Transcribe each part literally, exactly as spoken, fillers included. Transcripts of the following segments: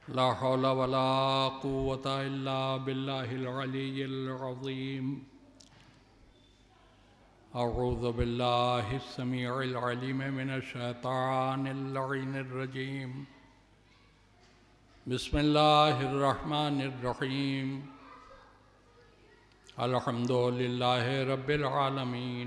ला हौला वला कुव्वता इल्ला बिल्लाहिल अलिय्यिल अज़ीम। अऊज़ु बिल्लाहिस समीउल अलीम मिनश शैतानिर लईनिर रजीम। बिस्मिल्लाहिर रहमानिर रहीम। अल्हम्दुलिल्लाहि रब्बिल आलमीन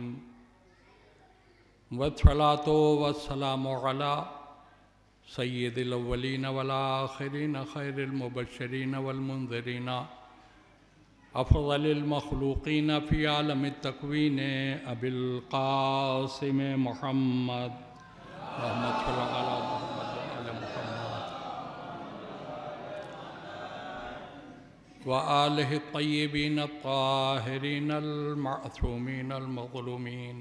वस्सलातु वस्सलामु अला सय्यिदिल अव्वलीन वल आखिरीन खैरिल मुबश्शिरीन वल मुनज़िरीन अफ़ज़लिल मख़लूक़ीन फ़ी आलमित तकवीन अबिल क़ासिम मुहम्मद रहमतुल्लाहि अला मुहम्मद व आले मुहम्मद व आलिहि तय्यबीन अत्ताहिरीन अल मअसूमीन अल मज़लूमीन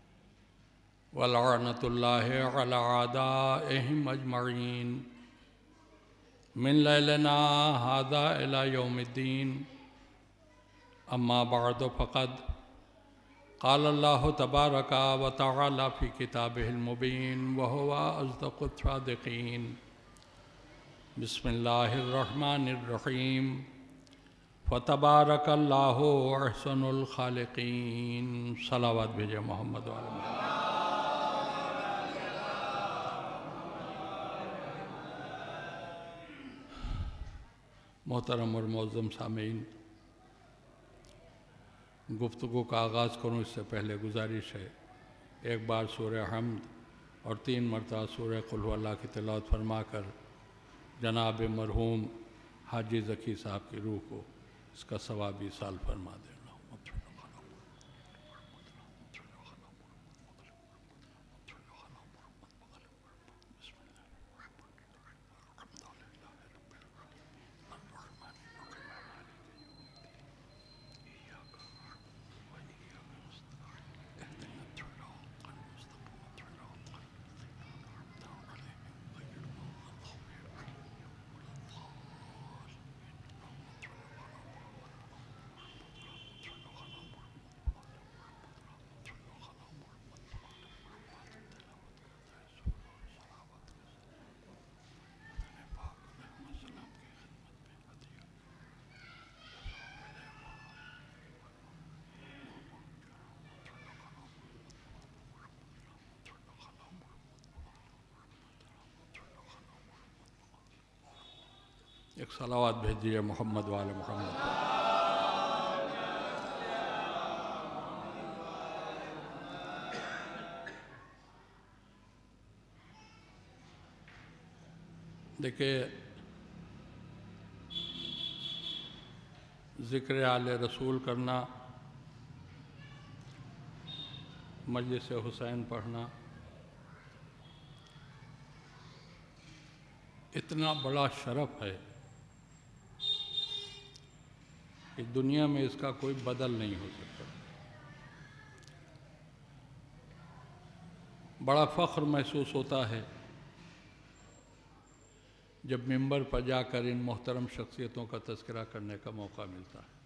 वलअनतुल्लाहि अला आदाइहिम अजमईन मिन लैलना हाज़ा इला यौमिद्दीन। अम्मा बअद फ़क़द क़ाल अल्लाहु तबारक व तआला फ़ी किताबिहिल मुबीन व हुवा अस्दक़ुस सादिक़ीन। बिस्मिल्लाहिर रहमानिर रहीम। फ़तबारकल्लाहु अहसनुल ख़ालिक़ीन। सलावत भेजे मोहम्मद वाले मोहम्मद। मोहतरम और मौज़्ज़म सामीन, गुफ्तगू का आगाज़ करूँ इससे पहले गुजारिश है, एक बार सूरह हम्द और तीन मरतबा सूरह कुल हुवल्लाह की तिलावत फरमाकर जनाब मरहूम हाजी ज़की साहब की रूह को इसका सवाब ईसाल फरमा देना। एक सलावत भेजिए मोहम्मद वाले मोहम्मद। देखिए, ज़िक्र आले रसूल करना, मजलिस हुसैन पढ़ना, इतना बड़ा शरफ़ है कि दुनिया में इसका कोई बदल नहीं हो सकता। बड़ा फ़ख्र महसूस होता है जब मिंबर पर जाकर इन मोहतरम शख्सियतों का तज़किरा करने का मौका मिलता है,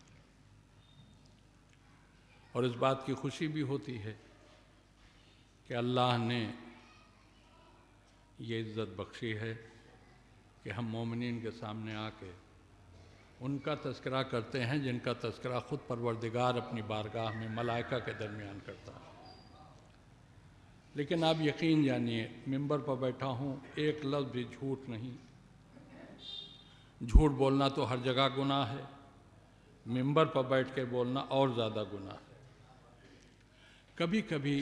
और इस बात की खुशी भी होती है कि अल्लाह ने ये इज़्ज़त बख्शी है कि हम मोमिनीन के सामने आके उनका तज़किरा करते हैं जिनका तज़किरा ख़ुद परवरदिगार अपनी बारगाह में मलाइका के दरमियान करता है। लेकिन आप यकीन जानिए, मिंबर पर बैठा हूँ, एक लफ्ज़ भी झूठ नहीं। झूठ बोलना तो हर जगह गुनाह है, मिंबर पर बैठ के बोलना और ज़्यादा गुनाह है। कभी कभी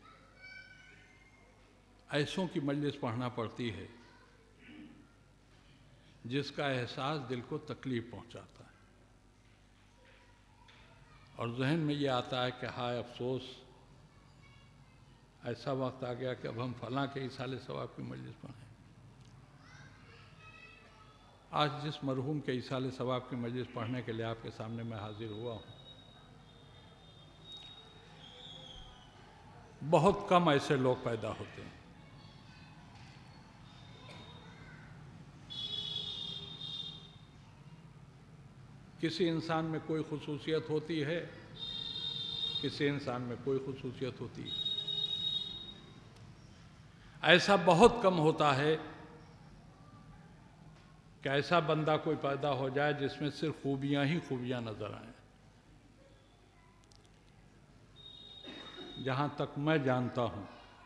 ऐसों की मजलिस पढ़ना पड़ती है जिसका एहसास दिल को तकलीफ़ पहुंचाता है, और जहन में ये आता है कि हाय अफसोस, ऐसा वक्त आ गया कि अब हम फलां के इसाले सवाब की मजलिस पढ़ें। आज जिस मरहूम के इसाले सवाब की मजलिस पढ़ने के लिए आपके सामने मैं हाजिर हुआ हूँ, बहुत कम ऐसे लोग पैदा होते हैं। किसी इंसान में कोई खुसूसियत होती है, किसी इंसान में कोई खुसूसियत होती है। ऐसा बहुत कम होता है कि ऐसा बंदा कोई पैदा हो जाए जिसमें सिर्फ खूबियां ही खूबियां नजर आएं। जहां तक मैं जानता हूं,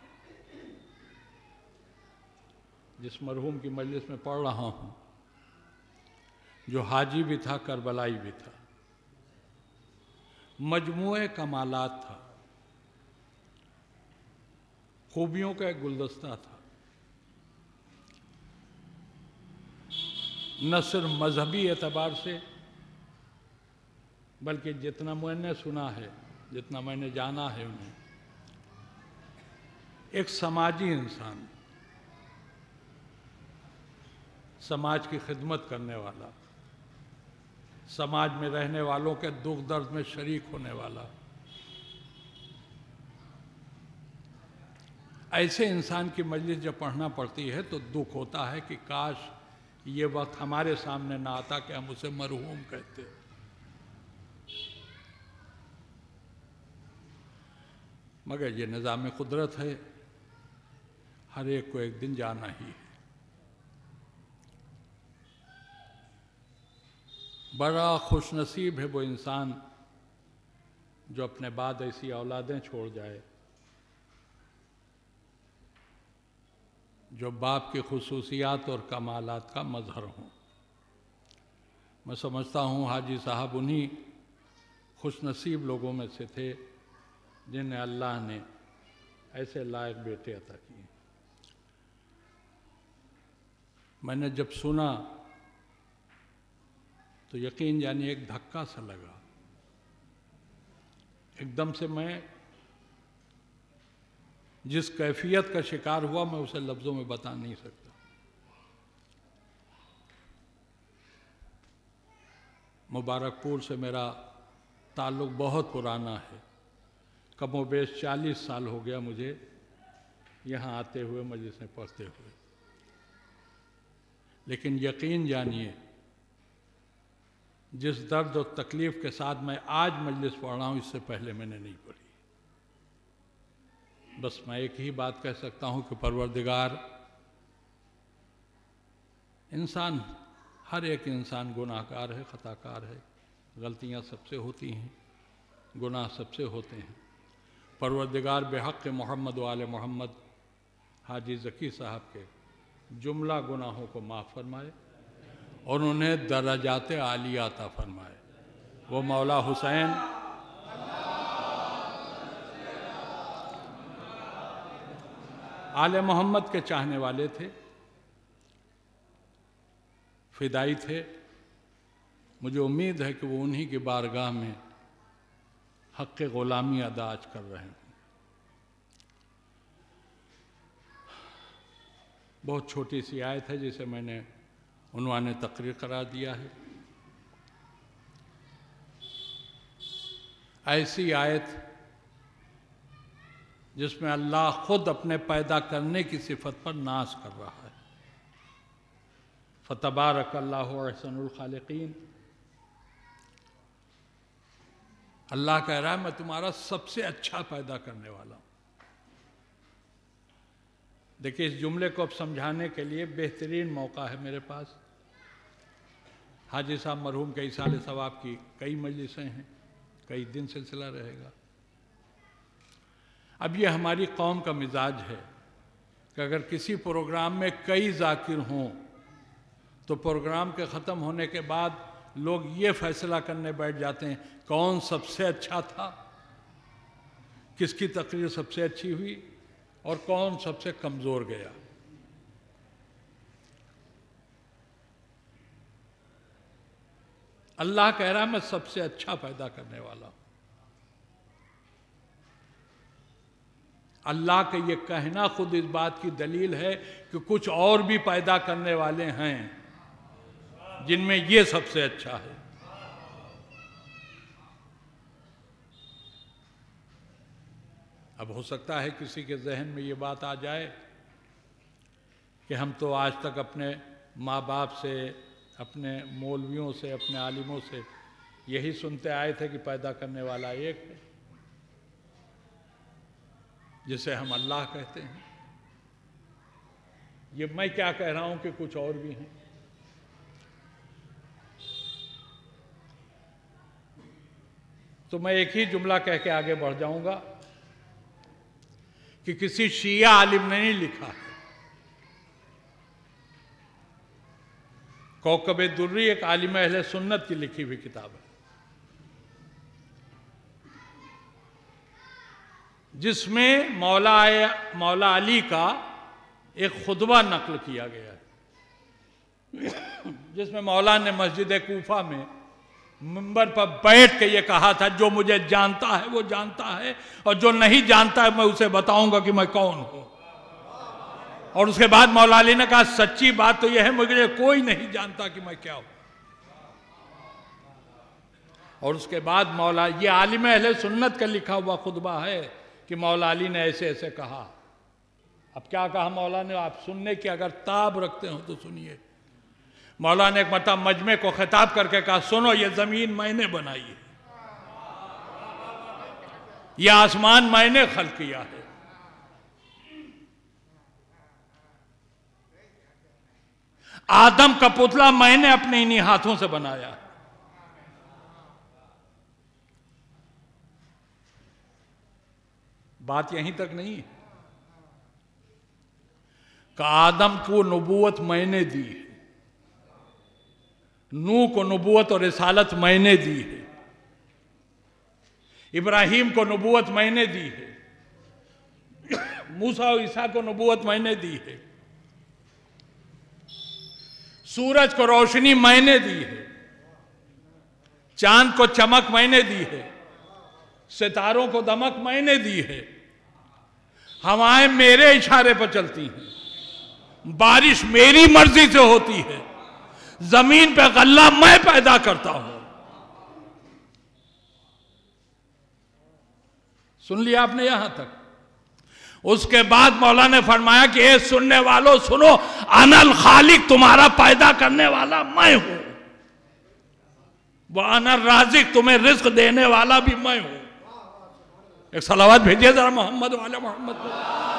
जिस मरहूम की मजलिस में पढ़ रहा हूं, जो हाजी भी था करबलाई भी था, मजमूए कमालात था, खूबियों का एक गुलदस्ता था। न सिर्फ मजहबी एतबार से, बल्कि जितना मैंने सुना है, जितना मैंने जाना है उन्हें, एक समाजी इंसान, समाज की खिदमत करने वाला, समाज में रहने वालों के दुख दर्द में शरीक होने वाला, ऐसे इंसान की मजलिस जब पढ़ना पड़ती है तो दुख होता है कि काश ये वक्त हमारे सामने ना आता कि हम उसे मरहूम कहते। मगर ये निज़ाम कुदरत है, हर एक को एक दिन जाना ही है। बड़ा खुशनसीब है वो इंसान जो अपने बाद ऐसी औलादें छोड़ जाए जो बाप की खुसूसियात और कमालात का मजहर हों। मैं समझता हूँ हाजी साहब उन्हीं खुशनसीब लोगों में से थे जिन्हें अल्लाह ने ऐसे लायक बेटे अता किए। मैंने जब सुना तो यकीन जानिए एक धक्का सा लगा। एकदम से मैं जिस कैफियत का शिकार हुआ मैं उसे लफ्ज़ों में बता नहीं सकता। मुबारकपुर से मेरा ताल्लुक़ बहुत पुराना है, कमोबेश चालीस साल हो गया मुझे यहाँ आते हुए, मजलिसें पढ़ते हुए। लेकिन यकीन जानिए जिस दर्द और तकलीफ़ के साथ मैं आज मजलिस पढ़ रहा हूँ, इससे पहले मैंने नहीं पढ़ी। बस मैं एक ही बात कह सकता हूँ कि परवरदिगार, इंसान, हर एक इंसान गुनाहगार है, ख़ताकार है, गलतियाँ सबसे होती हैं, गुनाह सबसे होते हैं। परवरदिगार बेहक़ मोहम्मद वाले मोहम्मद हाजी ज़की साहब के जुमला गुनाहों को माफ़ फरमाए और उन्हें दर्जात आलिया अता फरमाए। वो मौला हुसैन आले मोहम्मद के चाहने वाले थे, फिदाई थे। मुझे उम्मीद है कि वो उन्हीं की बारगाह में हक़ ग़ुलामी अदा आज कर रहे हैं। बहुत छोटी सी आयत है जिसे मैंने उन्वाने तकरीर करार दिया है। ऐसी आयत जिसमें अल्लाह खुद अपने पैदा करने की सिफत पर नाज कर रहा है। फ़तबारकल्लाहु अहसनुल खालिकीन। अल्लाह कह रहा है मैं तुम्हारा सबसे अच्छा पैदा करने वाला हूँ। देखिए, इस जुमले को अब समझाने के लिए बेहतरीन मौका है मेरे पास। हाजी साहब मरहूम के इसाले सवाब की कई मजलिसें हैं, कई दिन सिलसिला रहेगा। अब ये हमारी कौम का मिजाज है कि अगर किसी प्रोग्राम में कई जाकिर हों तो प्रोग्राम के ख़त्म होने के बाद लोग ये फैसला करने बैठ जाते हैं कौन सबसे अच्छा था, किसकी तकरीर सबसे अच्छी हुई और कौन सबसे कमज़ोर गया। अल्लाह कह रहा है मैं सबसे अच्छा पैदा करने वाला हूं। अल्लाह का ये कहना खुद इस बात की दलील है कि कुछ और भी पैदा करने वाले हैं जिनमें ये सबसे अच्छा है। अब हो सकता है किसी के जहन में ये बात आ जाए कि हम तो आज तक अपने माँ बाप से, अपने मौलवियों से, अपने आलिमों से यही सुनते आए थे कि पैदा करने वाला एक है जिसे हम अल्लाह कहते हैं। ये मैं क्या कह रहा हूं कि कुछ और भी हैं। तो मैं एक ही जुमला कह के आगे बढ़ जाऊंगा कि किसी शिया आलिम ने नहीं लिखा है। कौकबे दुर्री एक आलिम अहले सुन्नत की लिखी हुई किताब है, जिसमें मौला मौला अली का एक खुतबा नकल किया गया है, जिसमें मौला ने मस्जिद कूफा में मिंबर पर बैठ के ये कहा था, जो मुझे जानता है वो जानता है और जो नहीं जानता है मैं उसे बताऊंगा कि मैं कौन हूं। और उसके बाद मौला अली ने कहा, सच्ची बात तो यह है मुझे कोई नहीं जानता कि मैं क्या हूं। और उसके बाद मौला, ये आलिम अहले सुन्नत का लिखा हुआ खुतबा है कि मौला अली ने ऐसे ऐसे कहा। अब क्या कहा मौला ने, आप सुनने की अगर ताब रखते हो तो सुनिए। मौला ने एक मरतबा मजमे को खिताब करके कहा, सुनो ये जमीन मैंने बनाई है, यह आसमान मैंने खल्क किया है, आदम का पुतला मैंने अपने इन्हीं हाथों से बनाया है। बात यहीं तक नहीं है कि आदम को नबूवत मैंने दी है, नूह को नबूवत और रिसालत मैंने दी है, इब्राहिम को नबूवत मैंने दी है, मूसा और ईसा को नबूवत मैंने दी है, सूरज को रोशनी मैंने दी है, चांद को चमक मैंने दी है, सितारों को दमक मैंने दी है, हवाएं मेरे इशारे पर चलती हैं, बारिश मेरी मर्जी से होती है, जमीन पे गल्ला मैं पैदा करता हूं। सुन लिया आपने यहां तक। उसके बाद मौला ने फरमाया कि ए सुनने वालों सुनो, अनल खालिक, तुम्हारा पैदा करने वाला मैं हूं, वह अनल राजिक, तुम्हें रिज्क देने वाला भी मैं हूं। एक सलावत भेजिए जरा मोहम्मद वाले मोहम्मद को।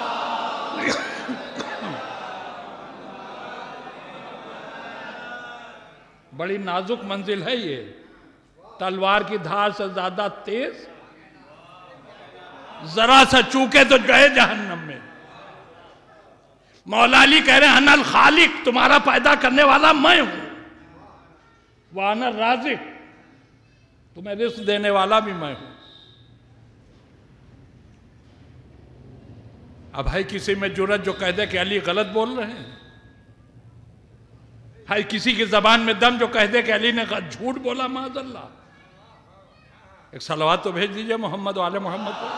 बड़ी नाजुक मंजिल है ये, तलवार की धार से ज्यादा तेज, जरा सा चूके तो गए जहन्नम में। मौला अली कह रहे हैं, अनल खालिक, तुम्हारा पैदा करने वाला मैं हूं, वह अनल राजिक, तुम्हें रिस्क देने वाला भी मैं हूं। अब भाई किसी में जुर्रत जो कह दे कि अली गलत बोल रहे हैं, है किसी की जबान में दम जो कह दे कि अली ने झूठ बोला, माज़अल्लाह। एक सलवात तो भेज दीजिए मोहम्मद वाले मोहम्मद को।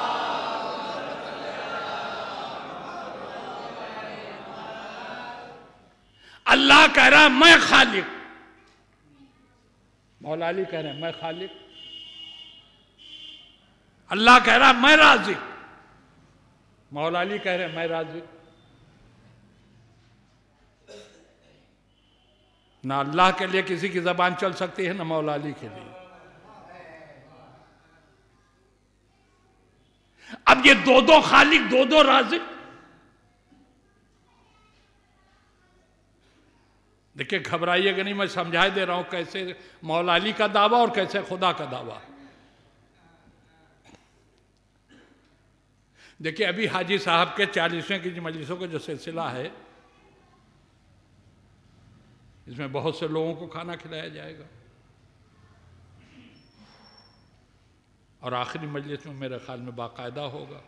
अल्लाह कह रहा है मैं खालिक, मौला अली कह रहे हैं मैं खालिक, अल्लाह कह रहा है मैं राज़िक, मौला अली कह रहे हैं मैं राज़िक। ना अल्लाह के लिए किसी की जबान चल सकती है, ना मौला अली के लिए। अब ये दो दो खालिक, दो दो राज़िक, देखिए घबराइएगा नहीं, मैं समझा दे रहा हूं कैसे मौला अली का दावा और कैसे खुदा का दावा। देखिए अभी हाजी साहब के चालीसवें की मजलिसों का जो सिलसिला है, इसमें बहुत से लोगों को खाना खिलाया जाएगा और आखिरी मजलिस में मेरे ख्याल में बाकायदा होगा।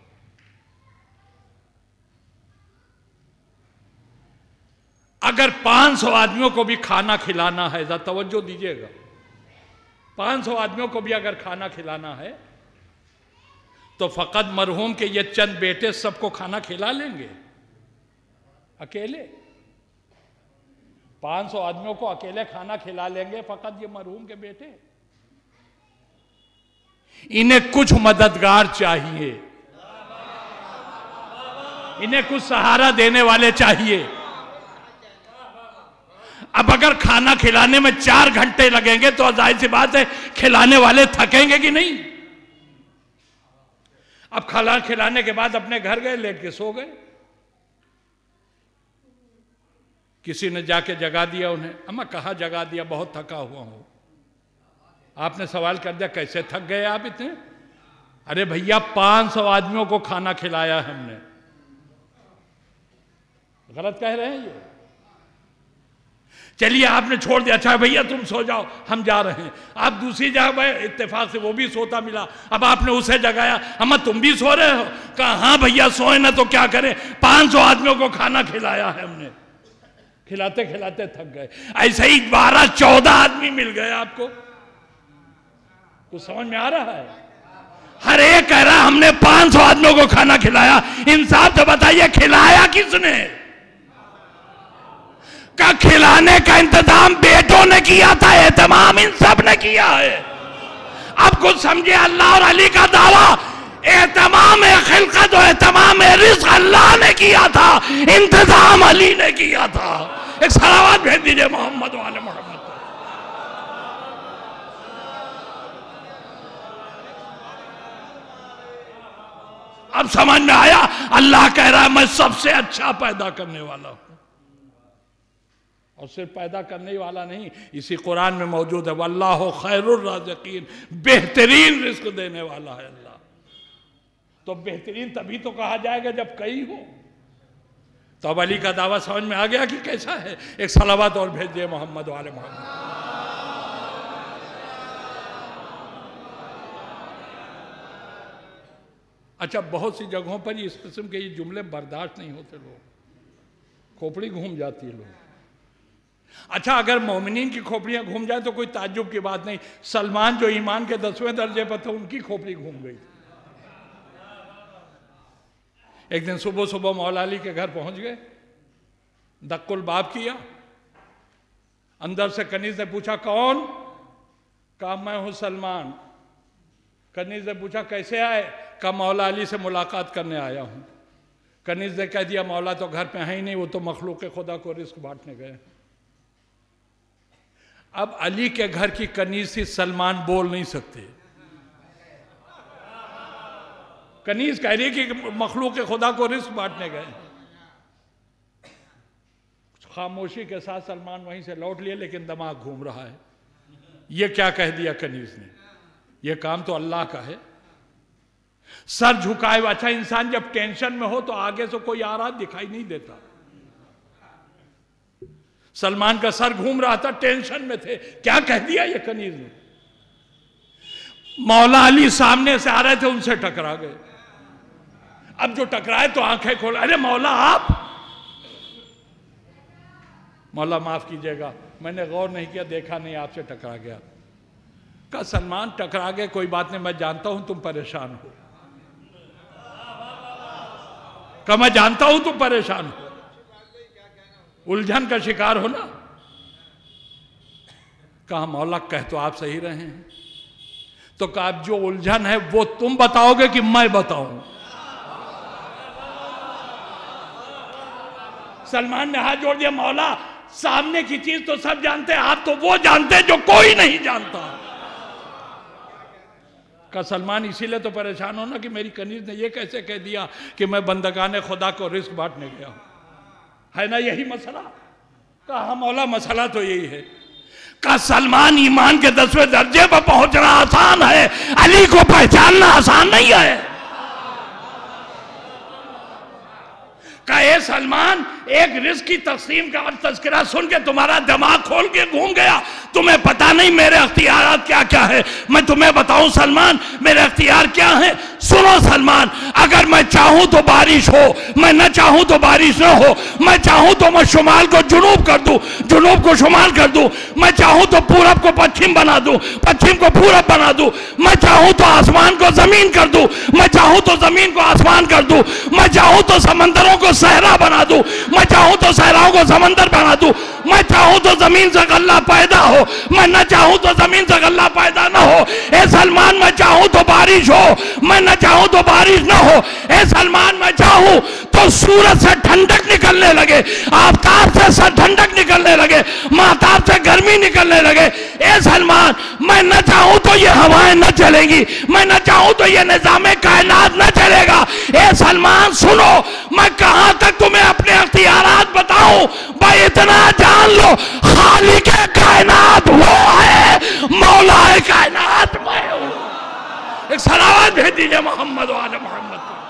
अगर पाँच सौ आदमियों को भी खाना खिलाना है, जरा तवज्जो दीजिएगा, पाँच सौ आदमियों को भी अगर खाना खिलाना है तो फकत मरहूम के ये चंद बेटे सबको खाना खिला लेंगे अकेले? पाँच सौ आदमियों को अकेले खाना खिला लेंगे फकत ये मरहूम के बेटे? इन्हें कुछ मददगार चाहिए, इन्हें कुछ सहारा देने वाले चाहिए। अब अगर खाना खिलाने में चार घंटे लगेंगे तो जाहिर सी बात है खिलाने वाले थकेंगे कि नहीं? अब खाना खिलाने के बाद अपने घर गए, लेट के सो गए, किसी ने जाके जगा दिया उन्हें, अम्मा कहाँ जगा दिया, बहुत थका हुआ हूं। आपने सवाल कर दिया कैसे थक गए आप इतने? अरे भैया पांच सौ आदमियों को खाना खिलाया हमने। गलत कह रहे हैं ये? चलिए आपने छोड़ दिया, अच्छा भैया तुम सो जाओ हम जा रहे हैं। आप दूसरी जगह गए, इत्तेफाक से वो भी सोता मिला, अब आपने उसे जगाया, अम्मा तुम भी सो रहे हो? कहा हाँ भैया सोए ना तो क्या करें, पांच सौ आदमियों को खाना खिलाया है हमने। खिलाते खिलाते थक गए। ऐसे ही बारह चौदह आदमी मिल गए आपको। कुछ समझ में आ रहा है? हर एक कह रहा हमने पांच सौ आदमियों को खाना खिलाया। इंसाफ से बताइए खिलाया किसने? का खिलाने का इंतजाम बेटों ने किया था, एहतमाम इन सब ने किया है। अब कुछ समझे अल्लाह और अली का दावा, एहतमाम खिलकत और एहतमाम रिज़्क़ अल्लाह ने किया था, इंतजाम अली ने किया था। एक सलावत भेज दीजिए मोहम्मद वाले मोहम्मद। अब समझ में आया? अल्लाह कह रहा है मैं सबसे अच्छा पैदा करने वाला हूं, और सिर्फ पैदा करने वाला नहीं, इसी कुरान में मौजूद है वल्लाहु खैरुर राज़िकीन, बेहतरीन रिस्क देने वाला है अल्लाह। तो बेहतरीन तभी तो कहा जाएगा जब कई हो। तो अब अली का दावा समझ में आ गया कि कैसा है? एक सलावत और भेजिए मोहम्मद वाले मोहम्मद। अच्छा बहुत सी जगहों पर इस किस्म के ये जुमले बर्दाश्त नहीं होते, लोग खोपड़ी घूम जाती है लोग। अच्छा अगर मोमिनीन की खोपड़ियां घूम जाए तो कोई ताज्जुब की बात नहीं। सलमान जो ईमान के दसवें दर्जे पर थे उनकी खोपड़ी घूम गई। एक दिन सुबह सुबह मौला अली के घर पहुंच गए, दक्कुल बाब किया, अंदर से कनीज ने पूछा कौन? कहा मैं हूं सलमान। कनीज ने पूछा कैसे आए? कहा मौला अली से मुलाकात करने आया हूं। कनीज ने कह दिया मौला तो घर पे है ही नहीं, वो तो मखलूक खुदा को रिस्क बांटने गए। अब अली के घर की कनीज थी, सलमान बोल नहीं सकते। कनीज कह रही कि मखलूक खुदा को रिस्क बांटने गए। खामोशी के साथ सलमान वहीं से लौट लिए, लेकिन दिमाग घूम रहा है ये क्या कह दिया कनीज ने, ये काम तो अल्लाह का है। सर झुकाए। अच्छा इंसान जब टेंशन में हो तो आगे से कोई आ रहा दिखाई नहीं देता। सलमान का सर घूम रहा था, टेंशन में थे, क्या कह दिया ये कनीज ने? मौला अली सामने से आ रहे थे, उनसे टकरा गए। अब जो टकराए तो आंखें खोल, अरे मौला आप? मौला माफ कीजिएगा मैंने गौर नहीं किया, देखा नहीं आपसे टकरा गया। कहा सलमान टकरा गए कोई बात नहीं, मैं जानता हूं तुम परेशान हो। कहा मैं जानता हूं तुम परेशान हो, उलझन का शिकार हो ना। कहा मौला कह तो आप सही रहे हैं। तो कहा जो उलझन है वो तुम बताओगे कि मैं बताऊं? सलमान ने हाथ जोड़ दिया, मौला सामने की चीज तो सब जानते हैं, आप तो वो जानते हैं जो कोई नहीं जानता। का सलमान इसीलिए तो परेशान हो ना कि मेरी कनीज ने ये कैसे कह दिया कि मैं बंदगाने खुदा को रिस्क बांटने गया हूं, है ना यही मसला? कहा मौला मसला तो यही है। का सलमान ईमान के दसवें दर्जे पर पहुंचना आसान है, अली को पहचानना आसान नहीं है। का ए सलमान एक रिस्क की तकसीम का तस्करा सुन के तुम्हारा दिमाग खोल के घूम गया, तुम्हें पता नहीं मेरे अख्तियारात क्या क्या है। मैं तुम्हें बताऊं सलमान मेरे अख्तियार क्या है। सुनो सलमान, अगर मैं चाहूं तो बारिश हो, मैं न चाहूं तो बारिश न हो। मैं चाहूं तो मैं शुमाल को जुनूब कर दूं, जुनूब को शुमाल कर दूं। मैं चाहूं तो पूरब को पश्चिम बना दूं, पश्चिम को पूरब बना दूं। मैं चाहूं तो आसमान को जमीन कर दूं, मैं चाहूं तो जमीन को आसमान कर दूं। मैं चाहूं तो समंदरों को सहरा बना दूं, मैं चाहूं तो सहराओं को समंदर बना दूं। मैं चाहूं तो जमीन से गल्ला पैदा हो, मैं न चाहूं तो जमीन से गल्ला पैदा न हो। ए सलमान मैं चाहूं तो बारिश हो, मैं न चाहूं तो बारिश न हो। ए सलमान मैं चाहूं तो सूरज से ठंडक निकलने लगे, आफ्ताब से ठंडक निकलने लगे, महताब से गर्मी निकलने लगे। ए सलमान मैं न चाहूं तो ये हवाएं न चलेंगी, मैं न चाहूं तो ये निजामे कायनात न चलेगा। ए सलमान सुनो, मैं कहां तक तुम्हें अपने अख्तियारात बताऊं, भाई इतना जान लो खालिक कायनात वो है, मौला पूरे कायनात मैं हूं। एक सलावत भेज दीजिए मोहम्मद वाले मोहम्मद को।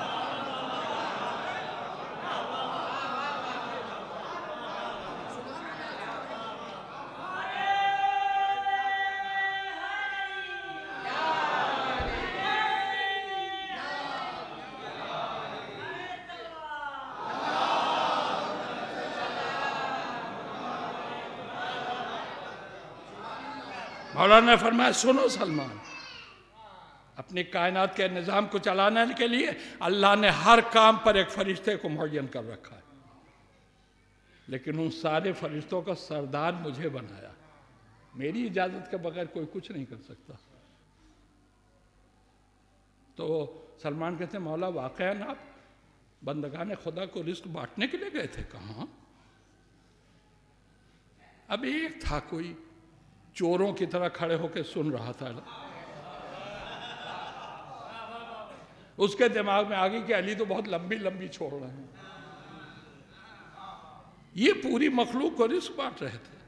मौलाना ने फरमाया, सुनो सलमान, अपनी कायनात के निज़ाम को चलाने के लिए अल्लाह ने हर काम पर एक फरिश्ते को मुअय्यन कर रखा है, लेकिन उन सारे फरिश्तों का सरदार मुझे बनाया। मेरी इजाज़त के बगैर कोई कुछ नहीं कर सकता। तो सलमान कहते हैं, मौला वाक़ईन आप बंदगाने खुदा को रिस्क बांटने के लिए गए थे? कहाँ? अब एक था कोई चोरों की तरह खड़े होकर सुन रहा था। उसके दिमाग में आ गई कि अली तो बहुत लंबी लंबी छोड़ रहे हैं। ये पूरी मखलूक को रिस्क बांट रहे थे।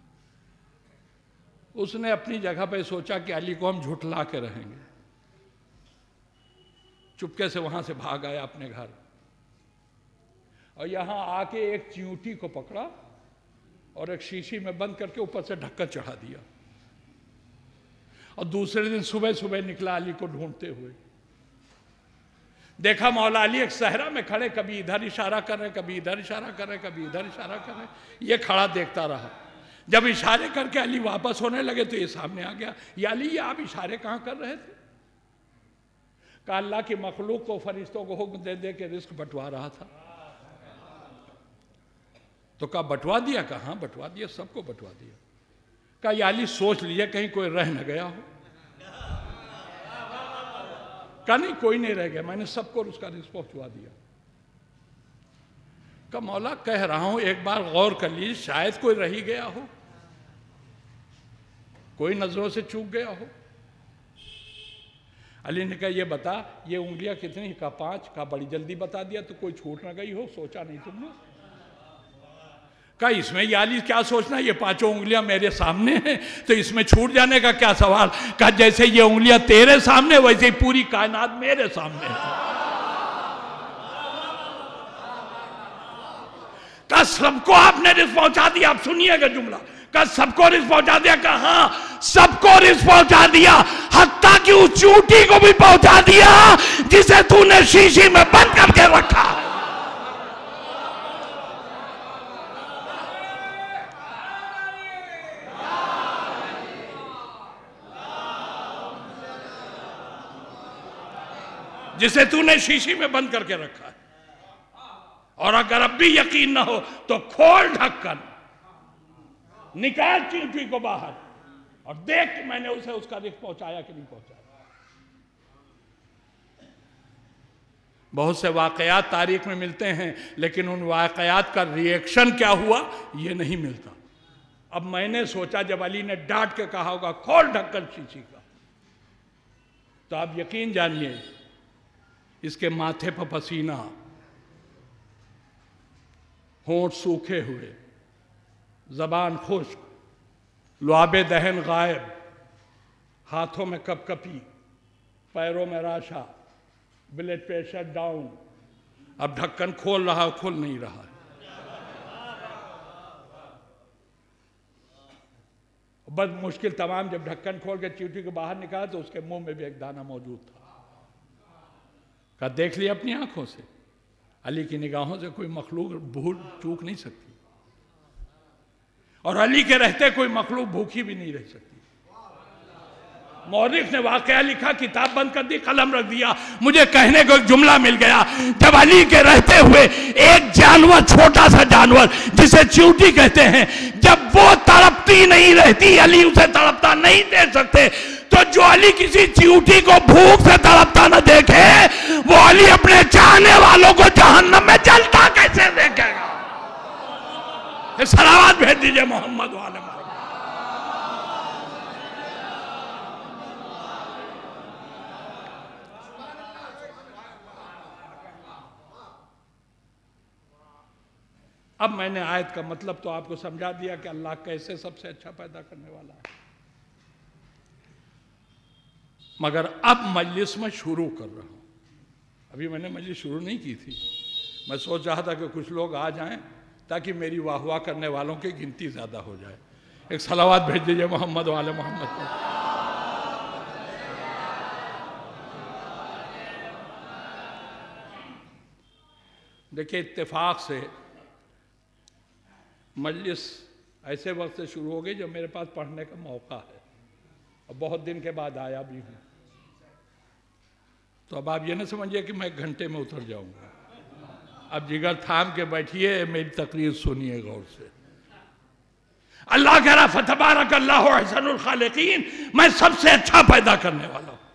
उसने अपनी जगह पे सोचा कि अली को हम झुठला के रहेंगे। चुपके से वहां से भाग आया अपने घर और यहां आके एक चींटी को पकड़ा और एक शीशी में बंद करके ऊपर से ढक्कन चढ़ा दिया। और दूसरे दिन सुबह सुबह निकला अली को ढूंढते हुए। देखा मौला अली एक सहरा में खड़े, कभी इधर इशारा कर रहे, कभी इधर इशारा कर रहे, कभी इधर इशारा कर रहे। ये खड़ा देखता रहा। जब इशारे करके अली वापस होने लगे तो ये सामने आ गया। या अली, ये आप इशारे कहां कर रहे थे? कहा अल्लाह की मखलूक को फरिश्तों को हुक्म दे दे के रिस्क बंटवा रहा था। तो कहा बंटवा दिया? कहा हाँ बंटवा दिया, सबको बंटवा दिया। कहा या अली सोच लिया कहीं कोई रह न गया हो। कहा नहीं कोई नहीं रह गया, मैंने सबको उसका रिस्क पहुंचवा दिया। कहा मौला कह रहा हूं एक बार गौर कर लीजिए, शायद कोई रह ही गया हो, कोई नजरों से चूक गया हो। अली ने कहा ये बता ये उंगलियां कितनी? कहा पांच। कहा बड़ी जल्दी बता दिया तो कोई छूट ना गई हो, सोचा नहीं तुमने? कहा इसमें याली क्या सोचना, ये पांचों उंगलियां मेरे सामने हैं तो इसमें छूट जाने का क्या सवाल। कहा जैसे ये उंगलियां तेरे सामने वैसे ही पूरी कायनात मेरे सामने है। कहा सबको आपने रिस्क पहुंचा दिया? आप सुनिएगा जुमला। कहा सबको रिस्क पहुंचा दिया? कहा हाँ सबको रिस्क पहुंचा दिया, हत्ता कि उस चूंटी को भी पहुंचा दिया जिसे तूने शीशी में बंद करके रखा है। जिसे तूने शीशी में बंद करके रखा है। और अगर अब भी यकीन ना हो तो खोल ढक्कन, निकाल चींटी को बाहर और देख कि मैंने उसे उसका रिस्क पहुंचाया कि नहीं पहुंचाया। बहुत से वाकयात तारीख में मिलते हैं, लेकिन उन वाकयात का रिएक्शन क्या हुआ ये नहीं मिलता। अब मैंने सोचा जब अली ने डांट के कहा होगा खोल ढक्कन शीशी का, तो आप यकीन जानिए इसके माथे पर पसीना, होंठ सूखे हुए, जबान खुश्क, लुआबे दहन गायब, हाथों में कपकपी, पैरों में राशा, ब्लड प्रेशर डाउन। अब ढक्कन खोल रहा खुल नहीं रहा है। बस मुश्किल तमाम जब ढक्कन खोल के चींटी को बाहर निकाला तो उसके मुंह में भी एक दाना मौजूद था। का देख लिया अपनी आंखों से, अली की निगाहों से कोई मखलूक भूल चूक नहीं सकती और अली के रहते कोई मखलूक भूखी भी नहीं रह सकती। मौलिक ने वाकया लिखा, किताब बंद कर दी, कलम रख दिया, मुझे कहने को एक जुमला मिल गया। जब अली के रहते हुए एक जानवर, छोटा सा जानवर जिसे चींटी कहते हैं, जब वो तड़पती नहीं रहती, अली उसे तड़पता नहीं देख सकते, तो जो अली किसी चींटी को भूख से तड़पता न देखे, वो अली अपने चाहने वालों को जहन्नम में जलता कैसे देखेगा? सलावत भेज दीजिए मोहम्मद वाले मोहम्मद। अब मैंने आयत का मतलब तो आपको समझा दिया कि अल्लाह कैसे सबसे अच्छा पैदा करने वाला है। मगर अब मजलिस में शुरू कर रहा हूँ। अभी मैंने मजलिस शुरू नहीं की थी। मैं सोच रहा था कि कुछ लोग आ जाएं ताकि मेरी वाह वाह करने वालों की गिनती ज़्यादा हो जाए। एक सलावात भेज दीजिए मोहम्मद वाले मोहम्मद को। देखिए, इत्तेफाक से मजलिस ऐसे वक्त से शुरू हो गई जब मेरे पास पढ़ने का मौका है, और बहुत दिन के बाद आया भी हूँ। तो अब आप ये ना समझिए कि मैं एक घंटे में उतर जाऊंगा। अब जिगर थाम के बैठिए, मेरी तकरीर सुनिए गौर से। अल्लाह कह रहा फतबारक अल्लाहु अहसनुल खालिकीन, मैं सबसे अच्छा पैदा करने वाला हूं।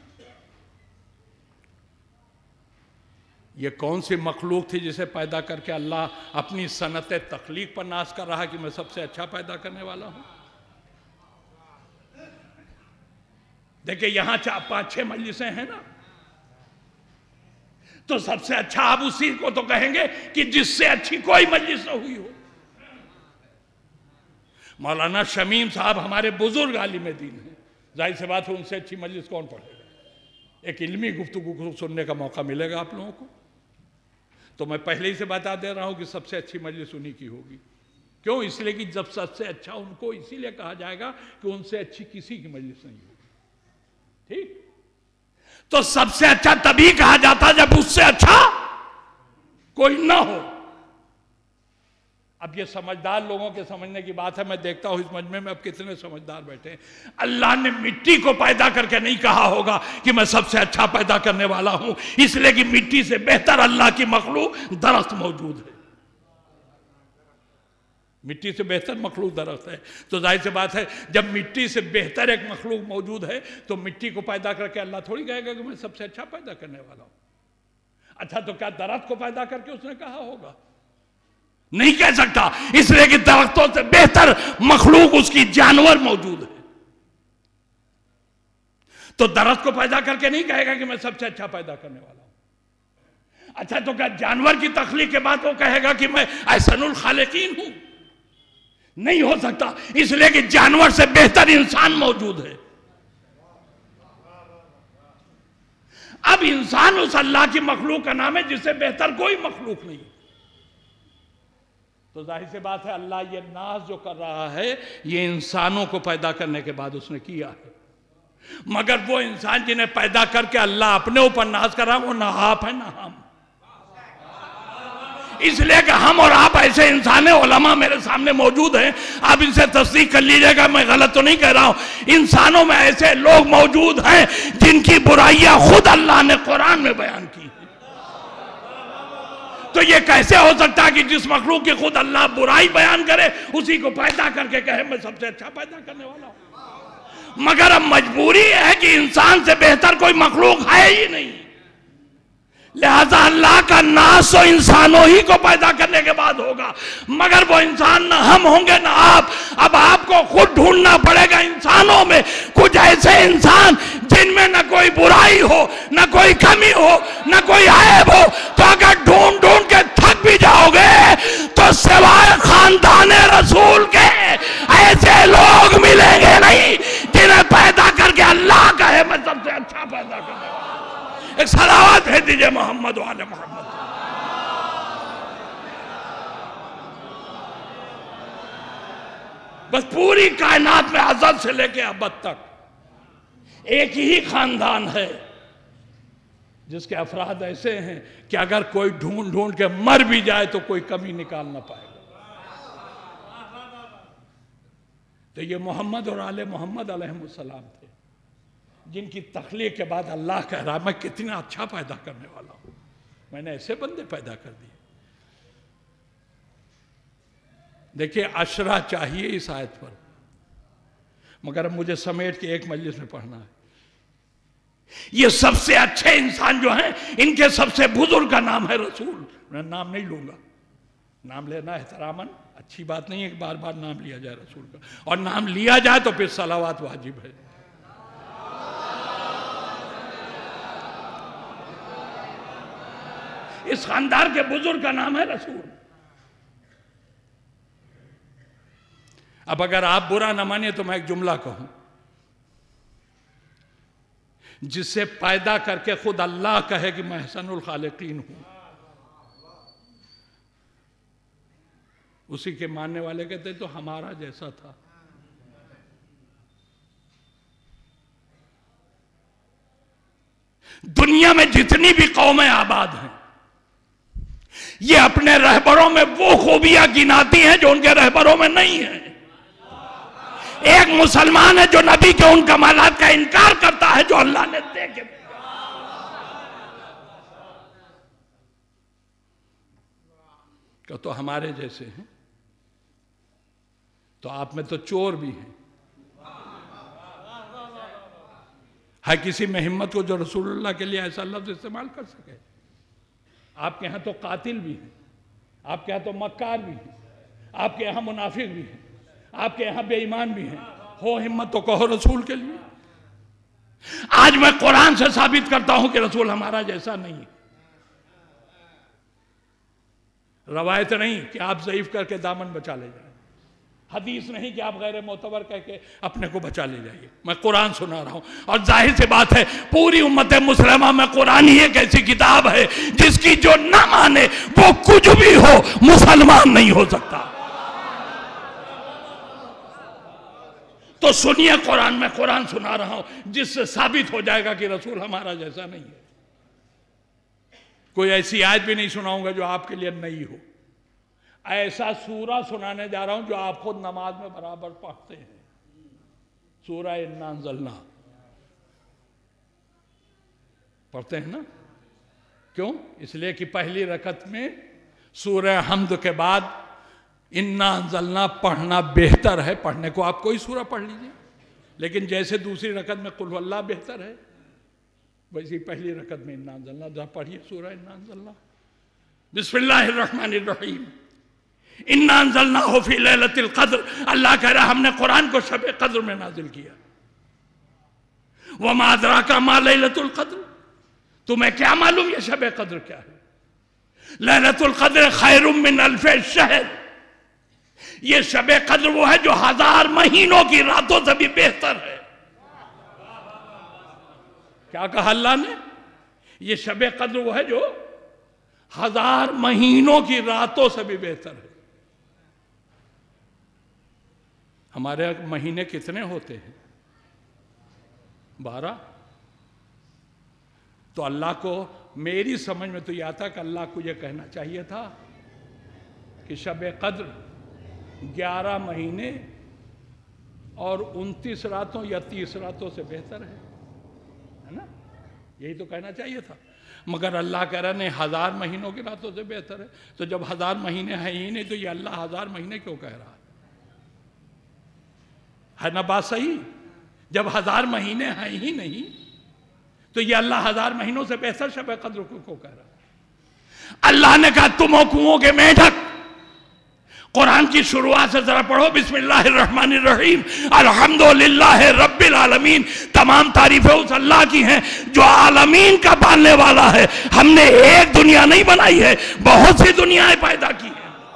ये कौन सी मखलूक थी जिसे पैदा करके अल्लाह अपनी सनत तख्लीक पर नाज कर रहा कि मैं सबसे अच्छा पैदा करने वाला हूं। देखिए, यहां चार पांच छह मजलिसें हैं ना, तो सबसे अच्छा आप उसी को तो कहेंगे कि जिससे अच्छी कोई मजलिस न हुई हो। मौलाना शमीम साहब हमारे बुजुर्ग आलिम दीन हैं, जाहिर सी बात है उनसे अच्छी मजलिस कौन पढ़ेगा। एक इल्मी गुफ्तगू को सुनने का मौका मिलेगा आप लोगों को। तो मैं पहले ही से बता दे रहा हूं कि सबसे अच्छी मजलिस उन्हीं की होगी। क्यों? इसलिए कि जब सबसे अच्छा उनको इसीलिए कहा जाएगा कि उनसे अच्छी किसी की मजलिस नहीं होगी। ठीक? तो सबसे अच्छा तभी कहा जाता जब उससे अच्छा कोई ना हो। अब ये समझदार लोगों के समझने की बात है। मैं देखता हूं इस मजमे में अब कितने समझदार बैठे हैं। अल्लाह ने मिट्टी को पैदा करके नहीं कहा होगा कि मैं सबसे अच्छा पैदा करने वाला हूं, इसलिए कि मिट्टी से बेहतर अल्लाह की मखलूक दरख्त मौजूद है। मिट्टी से बेहतर मखलूक दरख्त है। तो जाहिर सी बात है जब मिट्टी से बेहतर एक मखलूक मौजूद है तो मिट्टी को पैदा करके अल्लाह थोड़ी कहेगा कि मैं सबसे अच्छा पैदा करने वाला हूं। अच्छा, तो क्या दरख्त को पैदा करके उसने कहा होगा? नहीं कह सकता, इसलिए कि दरख्तों से बेहतर मखलूक उसकी जानवर मौजूद है। तो दरख्त को पैदा करके नहीं कहेगा कि मैं सबसे अच्छा पैदा करने वाला हूं। अच्छा, तो क्या जानवर की तख्लीक के बाद वो कहेगा कि मैं अहसनुल खालिकीन हूं? नहीं हो सकता, इसलिए कि जानवर से बेहतर इंसान मौजूद है। अब इंसान उस अल्लाह की मखलूक का नाम है जिससे बेहतर कोई मखलूक नहीं। तो जाहिर सी बात है अल्लाह ये नाज जो कर रहा है ये इंसानों को पैदा करने के बाद उसने किया है। मगर वो इंसान जिन्हें पैदा करके अल्लाह अपने ऊपर नाज कर रहा है वो ना आप है ना हम। इसलिए कि हम और आप ऐसे इंसान है, उलमा मेरे सामने मौजूद हैं, आप इनसे तस्दीक कर लीजिएगा, मैं गलत तो नहीं कह रहा हूं। इंसानों में ऐसे लोग मौजूद हैं जिनकी बुराइयां खुद अल्लाह ने कुरान में बयान की। तो ये कैसे हो सकता है कि जिस मखलूक की खुद अल्लाह बुराई बयान करे उसी को पैदा करके कहे मैं सबसे अच्छा पैदा करने वाला हूं। मगर अब मजबूरी है कि इंसान से बेहतर कोई मखलूक है ही नहीं, लिहाजा अल्लाह का नास तो इंसानों ही को पैदा करने के बाद होगा। मगर वो इंसान ना हम होंगे ना आप। अब आपको खुद ढूंढना पड़ेगा इंसानों में कुछ ऐसे इंसान जिनमें न कोई बुराई हो, न कोई कमी हो, न कोई ऐब हो। तो अगर ढूंढ ढूंढ के थक भी जाओगे तो सिवाय खानदान रसूल के ऐसे लोग मिलेंगे नहीं जिन्हें पैदा करके अल्लाह कहे मैं सबसे अच्छा पैदा करने वाला। एक सलावत भेज दीजिए मोहम्मद वाले मोहम्मद। बस पूरी कायनात में अज़ल से लेके अबद तक एक ही खानदान है जिसके अफराद ऐसे हैं कि अगर कोई ढूंढ ढूंढ के मर भी जाए तो कोई कमी निकाल ना पाएगा। तो ये मोहम्मद और आले मोहम्मद अलैहिस्सलाम थे जिनकी तख्लीक के बाद अल्लाह कह रहा मैं कितना अच्छा पैदा करने वाला हूं, मैंने ऐसे बंदे पैदा कर दिए। देखिए, अशरा चाहिए इस आयत पर, मगर अब मुझे समेट के एक मजलिस में पढ़ना है। ये सबसे अच्छे इंसान जो हैं इनके सबसे बुजुर्ग का नाम है रसूल। मैं नाम नहीं लूंगा, नाम लेना एहतरामन अच्छी बात नहीं है कि बार बार नाम लिया जाए रसूल का, और नाम लिया जाए तो फिर सलावात वाजिब है। इस खानदान के बुजुर्ग का नाम है रसूल। अब अगर आप बुरा न माने तो मैं एक जुमला कहूं। जिससे पैदा करके खुद अल्लाह कहे कि मैं अहसनुल खालिकीन हूं, उसी के मानने वाले कहते तो हमारा जैसा था। दुनिया में जितनी भी कौमें आबाद हैं, ये अपने रहबरों में वो खूबियां गिनाती हैं जो उनके रहबरों में नहीं है। एक मुसलमान है जो नबी के उन कमालात का इनकार करता है जो अल्लाह ने दे के क्या तो हमारे जैसे हैं, तो आप में तो चोर भी हैं। है किसी में हिम्मत को जो रसूलुल्लाह के लिए ऐसा लफ्ज इस्तेमाल कर सके? आपके यहां तो कातिल भी हैं, आपके यहां तो मक्कार भी हैं, आपके यहां मुनाफिक भी हैं, आपके यहां बेईमान भी हैं। हो हिम्मत तो कहो रसूल के लिए। आज मैं कुरान से साबित करता हूं कि रसूल हमारा जैसा नहीं है। रवायत नहीं कि आप ज़ईफ करके दामन बचा ले जाए, हदीस नहीं कि आप गैर मोतबर कह के अपने को बचा ले जाइए। मैं कुरान सुना रहा हूं, और जाहिर सी बात है पूरी उम्मत मुस्लिमा में कुरान ही एक ऐसी किताब है जिसकी जो ना माने वो कुछ भी हो मुसलमान नहीं हो सकता। तो सुनिए कुरान, में कुरान सुना रहा हूं जिससे साबित हो जाएगा कि रसूल हमारा जैसा नहीं है। कोई ऐसी आयत भी नहीं सुनाऊंगा जो आपके लिए नई हो। ऐसा सूरा सुनाने जा रहा हूं जो आप खुद नमाज में बराबर पढ़ते हैं। सूरा इन्ना अंज़लना पढ़ते हैं ना? क्यों? इसलिए कि पहली रकत में सूरा हम्द के बाद इन्ना अंज़लना पढ़ना बेहतर है। पढ़ने को आप कोई सूरा पढ़ लीजिए, लेकिन जैसे दूसरी रकत में कुल हुवल्लाह बेहतर है, वैसे पहली रकत में इन्ना अंज़लना जहाँ पढ़िए सूरा इन्ना अंज़लना। बिस्मिल्लाहिर रहमानिर रहीम। इन्ना अंज़लनाहु फी लैलतिल क़द्र। अल्लाह कह रहा हमने कुरान को शब क़द्र में नाजिल किया। वमा अदराका मा लैलतुल क़द्र। तुम्हें क्या मालूम ये शब क़द्र क्या है? लैलतुल क़द्र खैरुम मिन अल्फ़ि शहर। ये शब क़द्र वो है जो हजार महीनों की रातों से भी बेहतर है। क्या कहा अल्लाह ने? ये शब क़द्र वो है जो हजार महीनों की रातों से भी बेहतर है। हमारे महीने कितने होते हैं? बारह। तो अल्लाह को मेरी समझ में तो यह आता कि अल्लाह को यह कहना चाहिए था कि शब क़द्र ग्यारह महीने और उनतीस रातों या तीस रातों से बेहतर है, है ना? यही तो कहना चाहिए था। मगर अल्लाह कह रहा नहीं, हजार महीनों की रातों से बेहतर है। तो जब हजार महीने हैं ही नहीं तो ये अल्लाह हजार महीने क्यों कह रहा है? है ना बात सही? जब हजार महीने हैं ही नहीं तो ये अल्लाह हजार महीनों से बेहतर शब क़द्र को क्यों कह रहा है? अल्लाह ने कहा तुम कुओं के मेढक। कुरान की शुरुआत से जरा पढ़ो, बिस्मिल्लाहिर रहमानिर रहीम अल्हम्दुलिल्लाहि रब्बिल आलमीन। तमाम तारीफें उस अल्लाह की हैं जो आलमीन का पालने वाला है। हमने एक दुनिया नहीं बनाई है, बहुत सी दुनियाएं पैदा की हैं।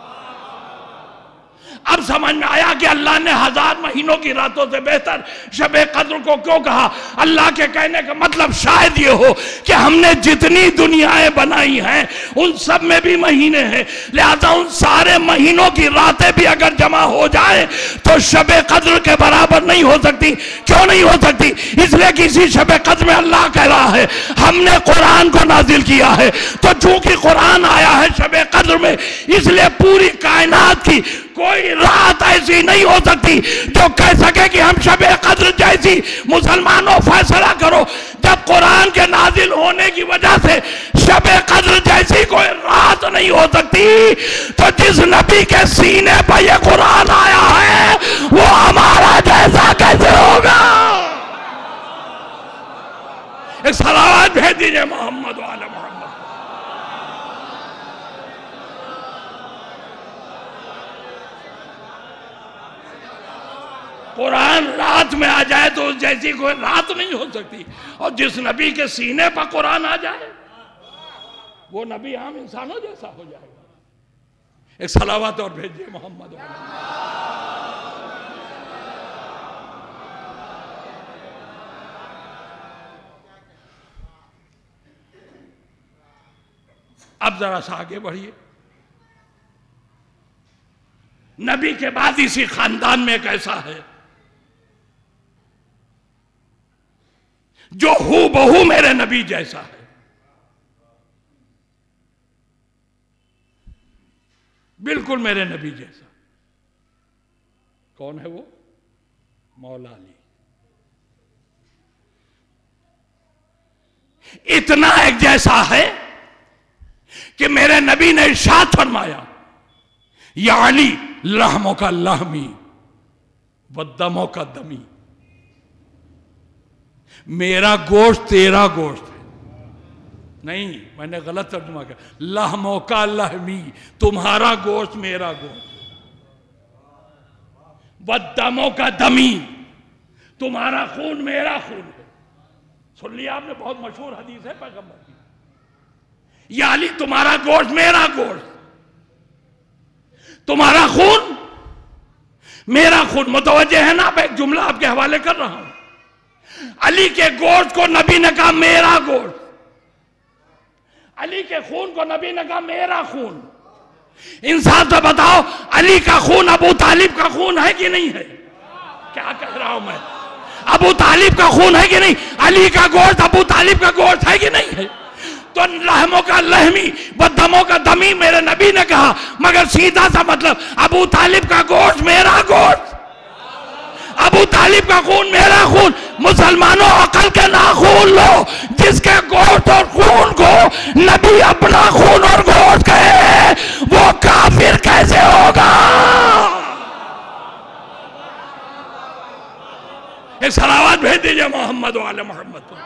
अब समझ में आया कि अल्लाह ने हजार महीनों की रातों से बेहतर शब क़द्र को क्यों कहा। अल्लाह के कहने का मतलब शायद ये हो कि हमने जितनी दुनियाएं बनाई हैं उन सब में भी महीने हैं, लिहाजा उन सारे महीनों की रातें भी अगर जमा हो जाए तो शब क़द्र के बराबर नहीं हो सकती। क्यों नहीं हो सकती? इसलिए कि इसी शब क़द्र में अल्लाह कह रहा है हमने कुरान को नाजिल किया है। तो चूंकि कुरान आया है शब क़द्र में, इसलिए पूरी कायनात की कोई रात ऐसी नहीं हो सकती जो कह सके कि हम शब क़द्र जैसी। मुसलमानों फैसला करो, जब कुरान के नाजिल होने की वजह से शब क़द्र जैसी कोई रात नहीं हो सकती, तो जिस नबी के सीने पर यह कुरान आया है वो हमारा जैसा कैसे होगा? एक सलावत भेज दीजिए मोहम्मद वाले मोहम्मद। कुरान रात में आ जाए तो उस जैसी कोई रात नहीं हो सकती, और जिस नबी के सीने पर कुरान आ जाए वो नबी आम इंसानों जैसा हो जाएगा। एक सलावत और भेजिए मोहम्मद। अब जरा सा आगे बढ़िए। नबी के बाद इसी खानदान में एक ऐसा है जो हू बहू मेरे नबी जैसा है। बिल्कुल मेरे नबी जैसा। कौन है वो? मौला अली। इतना एक जैसा है कि मेरे नबी ने इरशाद फरमाया, या अली लहमों का लहमी व दमों का दमी। मेरा गोश्त तेरा गोश्त है। नहीं, मैंने गलत तर्जुमा किया। लहमों का लहमी, तुम्हारा गोश्त मेरा गोश्त। व दमों का दमी, तुम्हारा खून मेरा खून है। सुन लिया आपने? बहुत मशहूर हदीस है पैगंबर की। या अली तुम्हारा गोश्त मेरा गोश्त, तुम्हारा खून मेरा खून। मुतवज्जे है ना? आप एक जुमला आपके हवाले कर रहा हूं। अली के गोश्त को नबी ने कहा मेरा गोश्त, अली के खून को नबी ने कहा मेरा खून। इंसाफ से बताओ, अली का खून अबू तालिब का खून है कि नहीं है? क्या कह रहा हूं मैं? अबू तालिब का खून है कि नहीं? अली का गोश्त अबू तालिब का गोश्त है कि नहीं है? तो लहमों का लहमी व दमों का दमी मेरे नबी ने कहा, मगर सीधा सा मतलब अबू तालिब का गोश्त मेरा गोश्त, अबू तालिब का खून मेरा खून। मुसलमानों, अकल के नाखून लो। जिसके गोश्त और खून को नबी अपना खून और गोश्त कहे, वो काफिर कैसे होगा? एक सलावत भेज दीजिए मोहम्मद वाले मोहम्मद को।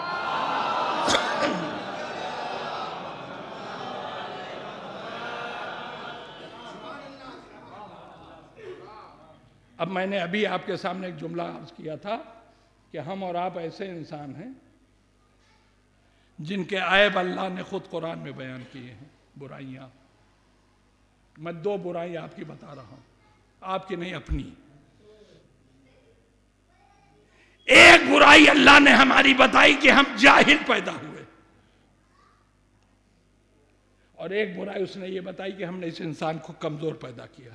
अब मैंने अभी आपके सामने एक जुमला अर्ज किया था कि हम और आप ऐसे इंसान हैं जिनके ऐब अल्लाह ने खुद कुरान में बयान किए हैं। बुराइयां, मैं दो बुराइयां आपकी बता रहा हूं, आपकी नहीं अपनी। एक बुराई अल्लाह ने हमारी बताई कि हम जाहिल पैदा हुए, और एक बुराई उसने ये बताई कि हमने इस इंसान को कमजोर पैदा किया।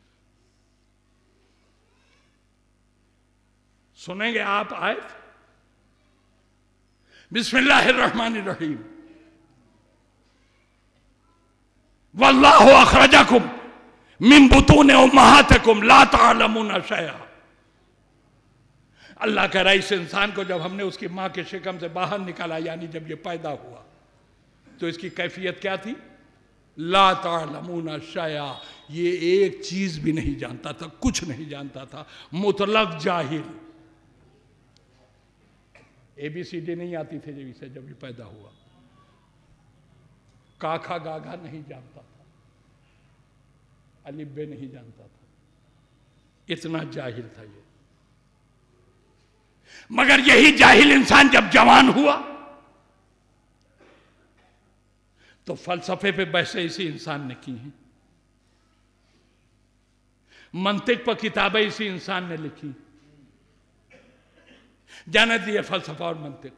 सुनेंगे आप आयत? बिस्मिल्लाहिर्रहमानिर्रहीम। वल्लाहु अखरजकुम मिन बुतून उम्महातिकुम ला तअलमूना शैआ। अल्लाह कह रहा है इस इंसान को जब हमने उसकी मां के शिकम से बाहर निकाला, यानी जब ये पैदा हुआ, तो इसकी कैफियत क्या थी? ला तअलमूना शैआ, ये एक चीज भी नहीं जानता था, कुछ नहीं जानता था, मुतलक जाहिल। ए बी सी डी नहीं आती थी जब इसे जब ये पैदा हुआ, काखा गागा नहीं जानता था, अलिफ बे नहीं जानता था, इतना जाहिल था ये। मगर यही जाहिल इंसान जब जवान हुआ तो फलसफे पे बहसें इसी इंसान ने की हैं, मंतिक पर किताबें इसी इंसान ने लिखी। जाने दिए फलसफा और मंतिक।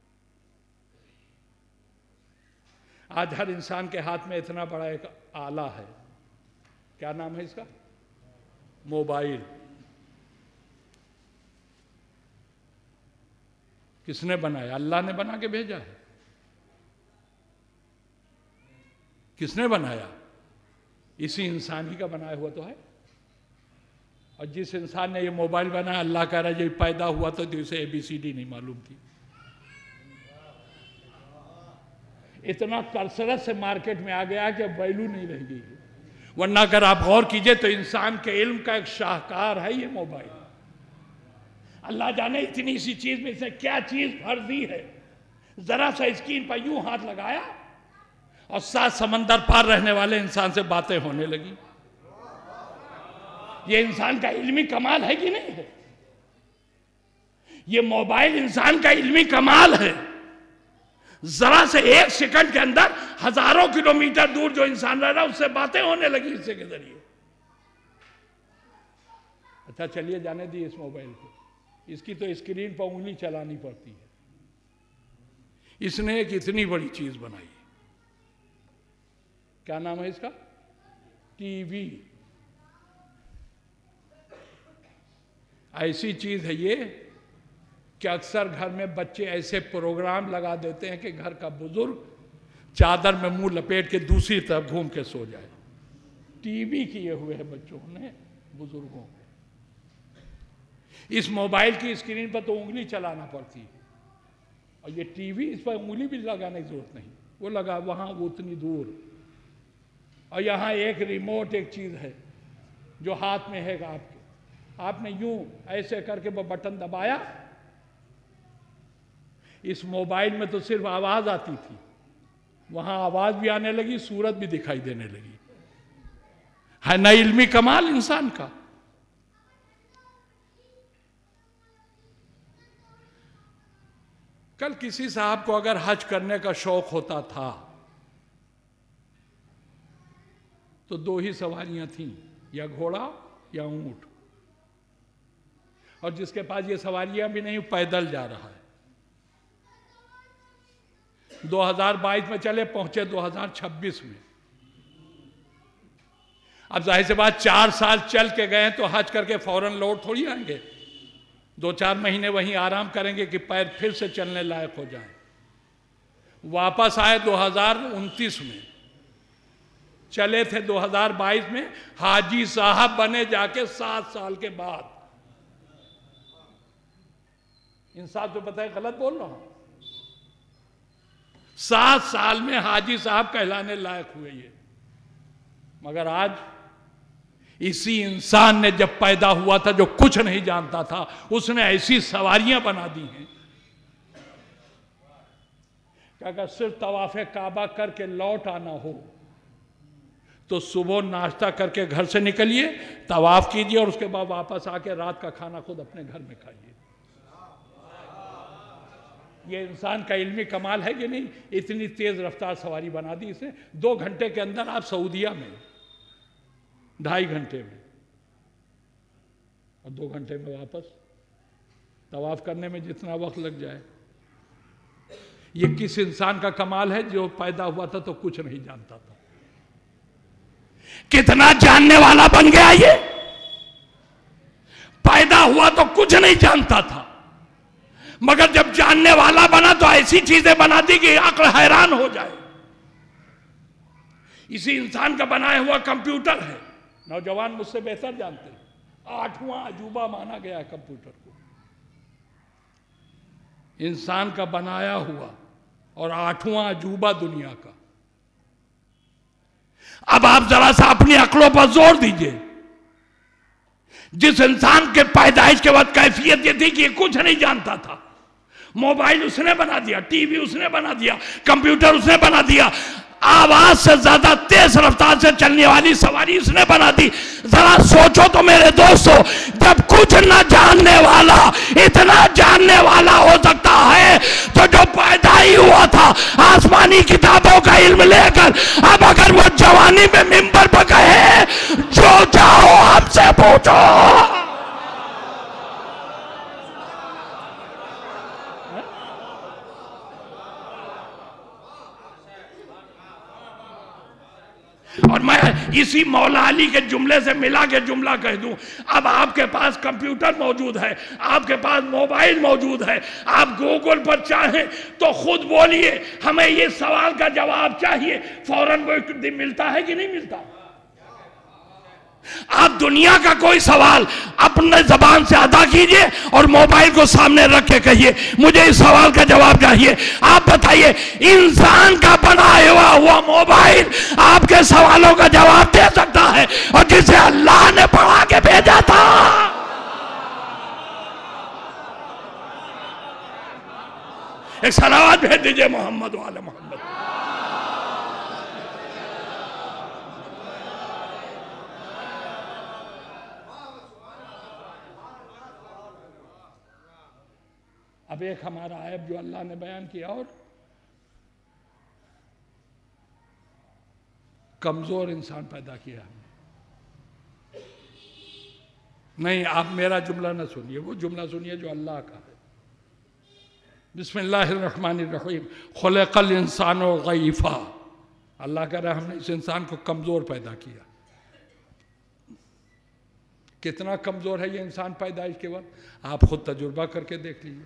आज हर इंसान के हाथ में इतना बड़ा एक आला है, क्या नाम है इसका? मोबाइल। किसने बनाया? अल्लाह ने बना के भेजा है। किसने बनाया? इसी इंसान ही का बनाया हुआ तो है। और जिस इंसान ने ये मोबाइल बनाया, अल्लाह कह रहा है जब पैदा हुआ तो उसे एबीसीडी नहीं मालूम थी। इतना कसरत से मार्केट में आ गया कि वैल्यू नहीं रह गई। वरना अगर आप गौर कीजिए तो इंसान के इल्म का एक शाहकार है ये मोबाइल। अल्लाह जाने इतनी सी चीज में इसने क्या चीज भर दी है। जरा सा स्क्रीन पर यूं हाथ लगाया और सात समंदर पार रहने वाले इंसान से बातें होने लगी। ये इंसान का इल्मी कमाल है कि नहीं है? ये मोबाइल इंसान का इल्मी कमाल है। जरा से एक सेकंड के अंदर हजारों किलोमीटर दूर जो इंसान रह रहा है उससे बातें होने लगी इससे के जरिए। अच्छा चलिए जाने दी इस मोबाइल को, इसकी तो स्क्रीन पर उंगली चलानी पड़ती है। इसने एक इतनी बड़ी चीज बनाई, क्या नाम है इसका? टीवी। ऐसी चीज है ये कि अक्सर घर में बच्चे ऐसे प्रोग्राम लगा देते हैं कि घर का बुजुर्ग चादर में मुंह लपेट के दूसरी तरफ घूम के सो जाए। टीवी किए हुए हैं बच्चों ने बुजुर्गों को। इस मोबाइल की स्क्रीन पर तो उंगली चलाना पड़ती है, और ये टीवी, इस पर उंगली भी लगाने की जरूरत नहीं, वो लगा वहां वो उतनी दूर। और यहाँ एक रिमोट एक चीज है जो हाथ में है आपके, आपने यूं ऐसे करके वो बटन दबाया, इस मोबाइल में तो सिर्फ आवाज आती थी, वहां आवाज भी आने लगी, सूरत भी दिखाई देने लगी। है ना इल्मी कमाल इंसान का। कल किसी साहब को अगर हज करने का शौक होता था तो दो ही सवारियां थीं, या घोड़ा या ऊंट, और जिसके पास ये सवारियां भी नहीं पैदल जा रहा है। दो हज़ार बाईस में चले, पहुंचे दो हज़ार छब्बीस में। अब जाहिर सी बात, चार साल चल के गए तो हज करके फौरन लौट थोड़ी आएंगे, दो चार महीने वहीं आराम करेंगे कि पैर फिर से चलने लायक हो जाए। वापस आए दो हज़ार उनतीस में, चले थे दो हज़ार बाईस में, हाजी साहब बने जाके सात साल के बाद। इंसाफ तो पता है, गलत बोल रहा हूं? सात साल में हाजी साहब कहलाने लायक हुए ये। मगर आज इसी इंसान ने जब पैदा हुआ था, जो कुछ नहीं जानता था, उसने ऐसी सवारियां बना दी हैं कि अगर सिर्फ तवाफ़े काबा करके लौट आना हो तो सुबह नाश्ता करके घर से निकलिए, तवाफ कीजिए, और उसके बाद वापस आके रात का खाना खुद अपने घर में खाइए। ये इंसान का इल्मी कमाल है कि नहीं? इतनी तेज रफ्तार सवारी बना दी इसने। दो घंटे के अंदर आप सऊदिया में, ढाई घंटे में, और दो घंटे में वापस। तवाफ करने में जितना वक्त लग जाए। ये किस इंसान का कमाल है जो पैदा हुआ था तो कुछ नहीं जानता था। कितना जानने वाला बन गया ये। पैदा हुआ तो कुछ नहीं जानता था, मगर जब जानने वाला बना तो ऐसी चीजें बना दी कि अक्ल हैरान हो जाए। इसी इंसान का बनाया हुआ कंप्यूटर है, नौजवान मुझसे बेहतर जानते हैं, आठवां अजूबा माना गया है कंप्यूटर को। इंसान का बनाया हुआ और आठवां अजूबा दुनिया का। अब आप जरा सा अपनी अक्लों पर जोर दीजिए। जिस इंसान के पैदाइश के बाद कैफियत ये थी कि ये कुछ नहीं जानता था, मोबाइल उसने बना दिया, टीवी उसने बना दिया, कंप्यूटर उसने बना दिया, आवाज से ज्यादा तेज रफ्तार से चलने वाली सवारी उसने बना दी। जरा सोचो तो मेरे दोस्तों, जब कुछ न जानने वाला इतना जानने वाला हो सकता है, तो जो पैदा ही हुआ था आसमानी किताबों का इल्म लेकर, अब अगर वो जवानी में मिंबर पर कहे जो चाहो हमसे पूछो, और मैं इसी मौला अली के जुमले से मिला के जुमला कह दूं, अब आपके पास कंप्यूटर मौजूद है, आपके पास मोबाइल मौजूद है, आप गूगल पर चाहें तो खुद बोलिए हमें ये सवाल का जवाब चाहिए, फौरन वो मिलता है कि नहीं मिलता? आप दुनिया का कोई सवाल अपने जबान से अदा कीजिए और मोबाइल को सामने रख के कहिए मुझे इस सवाल का जवाब चाहिए। आप बताइए, इंसान का बनाया हुआ हुआ मोबाइल आपके सवालों का जवाब दे सकता है, और जिसे अल्लाह ने पढ़ा के भेजा था। एक सलावत भेज दीजिए मोहम्मद वाले मोहम्मद। अब एक हमारा ऐब जो अल्लाह ने बयान किया, और कमजोर इंसान पैदा किया हमने। नहीं, आप मेरा जुमला ना सुनिए, वो जुमला सुनिए जो अल्लाह का है। बिस्मिल्लाहिर्रहमानिर्रहीम, खुलिक़ल इंसानु ज़ईफ़ा। अल्लाह कह रहा है हमने इस इंसान को कमजोर पैदा किया। कितना कमजोर है ये इंसान पैदाइश के वक्त, आप खुद तजुर्बा करके देख लीजिए।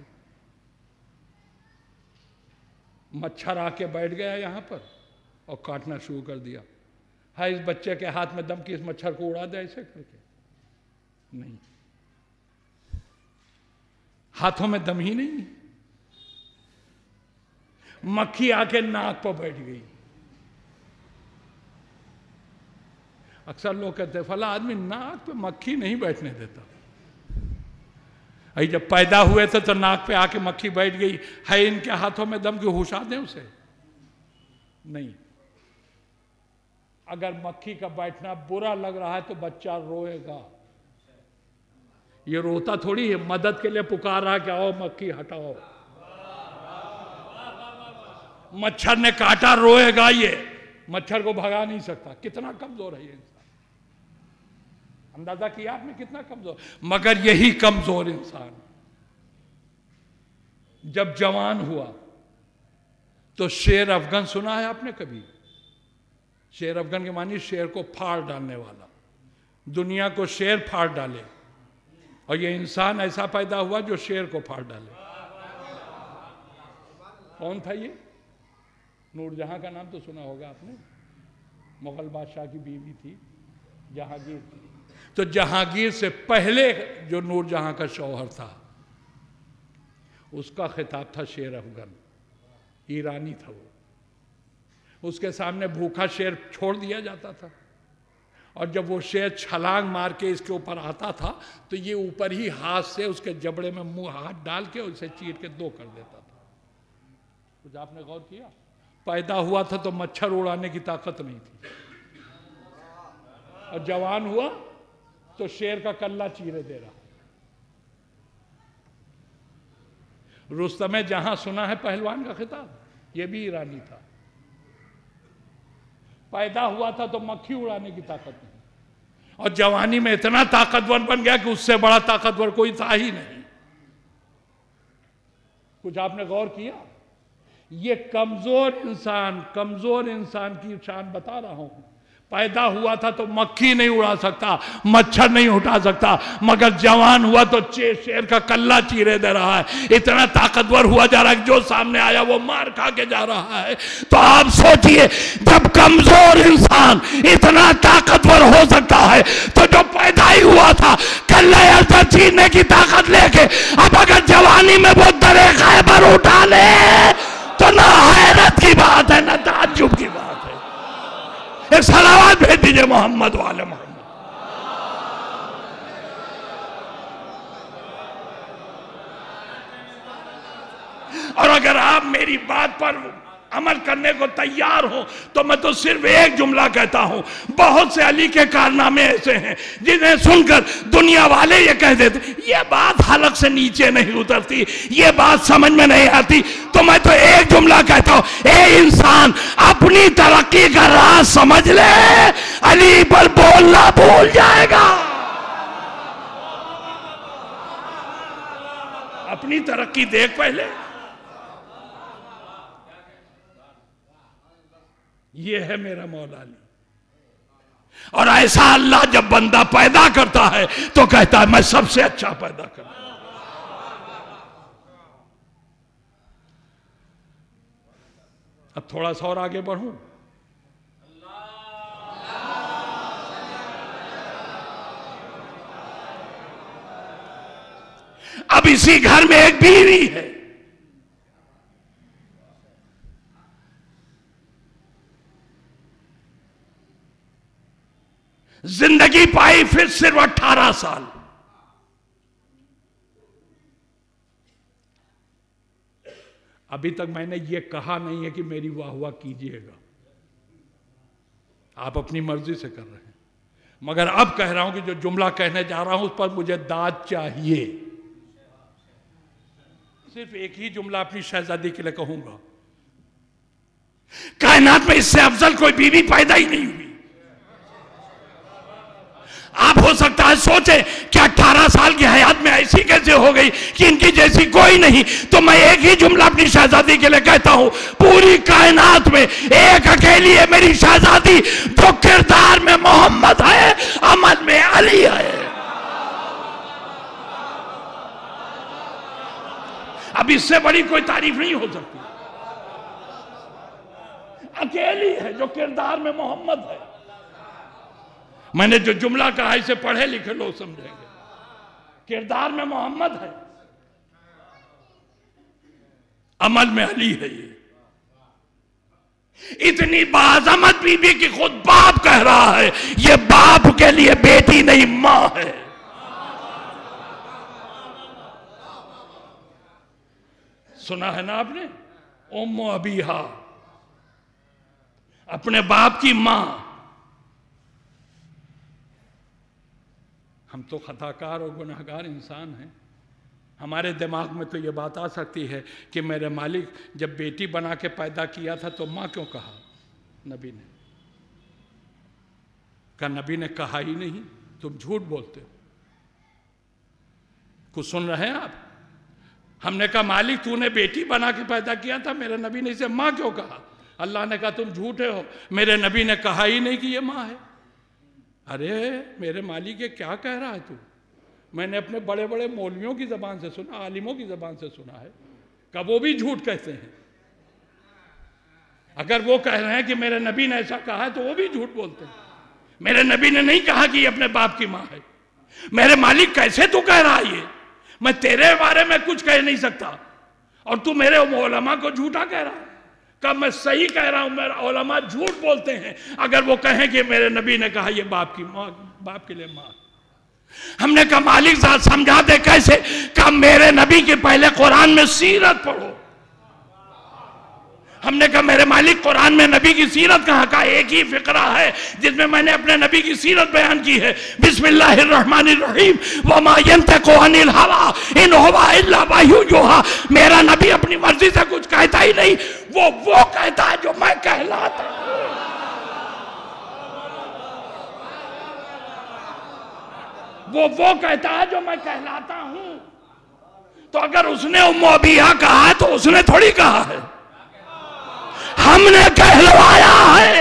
मच्छर आके बैठ गया यहां पर और काटना शुरू कर दिया। है इस बच्चे के हाथ में दम कि इस मच्छर को उड़ा दे ऐसे करके? नहीं, हाथों में दम ही नहीं। मक्खी आके नाक पर बैठ गई। अक्सर लोग कहते हैं फला आदमी नाक पे मक्खी नहीं बैठने देता। अरे जब पैदा हुए थे तो नाक पे आके मक्खी बैठ गई, है इनके हाथों में दम कि होशा दें उसे? नहीं। अगर मक्खी का बैठना बुरा लग रहा है तो बच्चा रोएगा। ये रोता थोड़ी है, मदद के लिए पुकार रहा कि आओ मक्खी हटाओ। मच्छर ने काटा, रोएगा। ये मच्छर को भगा नहीं सकता। कितना कमजोर है ये इंसान, अंदाजा किया आपने कितना कमजोर। मगर यही कमजोर इंसान जब जवान हुआ तो शेर अफगन सुना है आपने कभी? शेर अफगन के मानी शेर को फाड़ डालने वाला, दुनिया को शेर फाड़ डाले। और ये इंसान ऐसा पैदा हुआ जो शेर को फाड़ डाले। कौन था ये? नूरजहां का नाम तो सुना होगा आपने, मुगल बादशाह की बीवी थी, जहांगीर थी। तो जहांगीर से पहले जो नूरजहां का शौहर था उसका खिताब था शेर अफगन, ईरानी था वो। उसके सामने भूखा शेर छोड़ दिया जाता था और जब वो शेर छलांग मार के इसके ऊपर आता था तो ये ऊपर ही हाथ से उसके जबड़े में मुंह हाथ डाल के उसे चीर के दो कर देता था। कुछ आपने गौर किया? पैदा हुआ था तो मच्छर उड़ाने की ताकत नहीं थी, और जवान हुआ तो शेर का कल्ला चीरे दे रहा। रुस्तमे जहां सुना है पहलवान का खिताब, यह भी ईरानी था। पैदा हुआ था तो मक्खी उड़ाने की ताकत नहीं, और जवानी में इतना ताकतवर बन गया कि उससे बड़ा ताकतवर कोई था ही नहीं। कुछ आपने गौर किया? ये कमजोर इंसान, कमजोर इंसान की शान बता रहा हूं। पैदा हुआ था तो मक्खी नहीं उड़ा सकता, मच्छर नहीं उठा सकता, मगर जवान हुआ तो शेर का कल्ला चीरे दे रहा है। इतना ताकतवर हुआ जा रहा है, जो सामने आया वो मार खा के जा रहा है। तो आप सोचिए, जब कमजोर इंसान इतना ताकतवर हो सकता है तो जो पैदा ही हुआ था कल्ला ऐसा चीरने की ताकत लेके, अब अगर जवानी में वो दरे खैबर उठा ले तो ना हैरत की बात है ना ताज्जुब की बात है। एक सलावत भेज दीजिए मोहम्मद वाले मोहम्मद। और अगर आप मेरी बात पर अमल करने को तैयार हो तो मैं तो सिर्फ एक जुमला कहता हूं। बहुत से अली के कारनामे ऐसे हैं जिन्हें सुनकर दुनिया वाले ये कह देते ये बात हलक से नीचे नहीं उतरती, ये बात समझ में नहीं आती। तो मैं तो एक जुमला कहता हूं, ए इंसान अपनी तरक्की का राज समझ ले, अली पर बोलना भूल जाएगा। अपनी तरक्की देख पहले। ये है मेरा मौला अली। और ऐसा अल्लाह जब बंदा पैदा करता है तो कहता है मैं सबसे अच्छा पैदा करूं। अब थोड़ा सा और आगे बढ़ूं। अब इसी घर में एक बीवी है, जिंदगी पाई फिर सिर्फ अठारह साल। अभी तक मैंने ये कहा नहीं है कि मेरी वाह वाह कीजिएगा, आप अपनी मर्जी से कर रहे हैं। मगर अब कह रहा हूं कि जो जुमला कहने जा रहा हूं उस पर मुझे दाद चाहिए। सिर्फ एक ही जुमला अपनी शहजादी के लिए कहूंगा, कायनात में इससे अफजल कोई बीवी पैदा ही नहीं हुई। आप हो सकता है सोचे कि अठारह साल की हयात में ऐसी कैसे हो गई कि इनकी जैसी कोई नहीं। तो मैं एक ही जुमला अपनी शहजादी के लिए कहता हूं, पूरी कायनात में एक अकेली है मेरी शहजादी जो किरदार में मोहम्मद है, अमल में अली है। अब इससे बड़ी कोई तारीफ नहीं हो सकती। अकेली है जो किरदार में मोहम्मद है। मैंने जो जुमला कहा इसे पढ़े लिखे लोग समझेंगे। किरदार में मोहम्मद है, अमल में अली है। ये इतनी बाज़मत बीबी की खुद बाप कह रहा है ये बाप के लिए बेटी नहीं मां है। सुना है ना आपने, उम्मु अबीहा, अपने बाप की मां। हम तो खताकार और गुनहगार इंसान हैं। हमारे दिमाग में तो ये बात आ सकती है कि मेरे मालिक जब बेटी बना के पैदा किया था तो मां क्यों कहा? नबी ने कहा, नबी ने कहा ही नहीं, तुम झूठ बोलते हो। कुछ सुन रहे हैं आप? हमने कहा मालिक तूने बेटी बना के पैदा किया था, मेरे नबी ने इसे मां क्यों कहा? अल्लाह ने कहा तुम झूठे हो, मेरे नबी ने कहा ही नहीं कि ये मां है। अरे मेरे मालिक ये क्या कह रहा है तू? मैंने अपने बड़े बड़े मौलवियों की ज़बान से सुना, आलिमों की ज़बान से सुना है, कब वो भी झूठ कहते हैं। अगर वो कह रहे हैं कि मेरे नबी ने ऐसा कहा है तो वो भी झूठ बोलते हैं। मेरे नबी ने नहीं कहा कि ये अपने बाप की माँ है। मेरे मालिक कैसे तू कह रहा है ये? मैं तेरे बारे में कुछ कह नहीं सकता और तू मेरे उलमा को झूठा कह रहा है। कब मैं सही कह रहा हूं? मेरे उलमा झूठ बोलते हैं अगर वो कहें कि मेरे नबी ने कहा ये बाप की माँ, बाप के लिए माँ। हमने कहा मालिक साहब समझा दे कैसे? कहा मेरे नबी के पहले कुरान में सीरत पढ़ो। हमने कहा मेरे मालिक कुरान में नबी की सीरत कहाँ? का एक ही फिक्रा है जिसमें मैंने अपने नबी की सीरत बयान की है, बिस्मिल्लाहिर्रहमानिर्रहीम वमा यंतिकु अनिल हवा इन हुवा इल्ला वह्यु यूहा। मेरा नबी अपनी मर्जी से कुछ कहता ही नहीं, वो वो कहता है जो मैं कहलाता हूं। वो वो कहता है जो मैं कहलाता हूं। तो अगर उसने उम्मु अबीहा कहा है तो उसने थोड़ी कहा है, हमने कहलवाया है।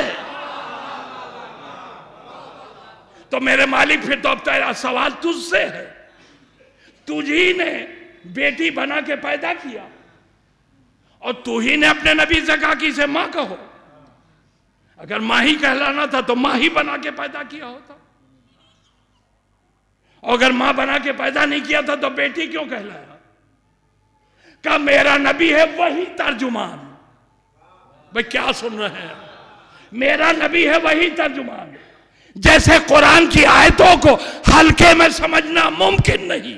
तो मेरे मालिक फिर तो अब तेरा सवाल तुझसे है। तुझी ने बेटी बना के पैदा किया और तू ही ने अपने नबी से कहा कि इसे मां कहो। अगर मां ही कहलाना था तो मां ही बना के पैदा किया होता, और अगर मां बना के पैदा नहीं किया था तो बेटी क्यों कहलाया? का मेरा नबी है वही तर्जुमान। भाई क्या सुन रहे हैं? मेरा नबी है वही तर्जुमान। जैसे कुरान की आयतों को हल्के में समझना मुमकिन नहीं,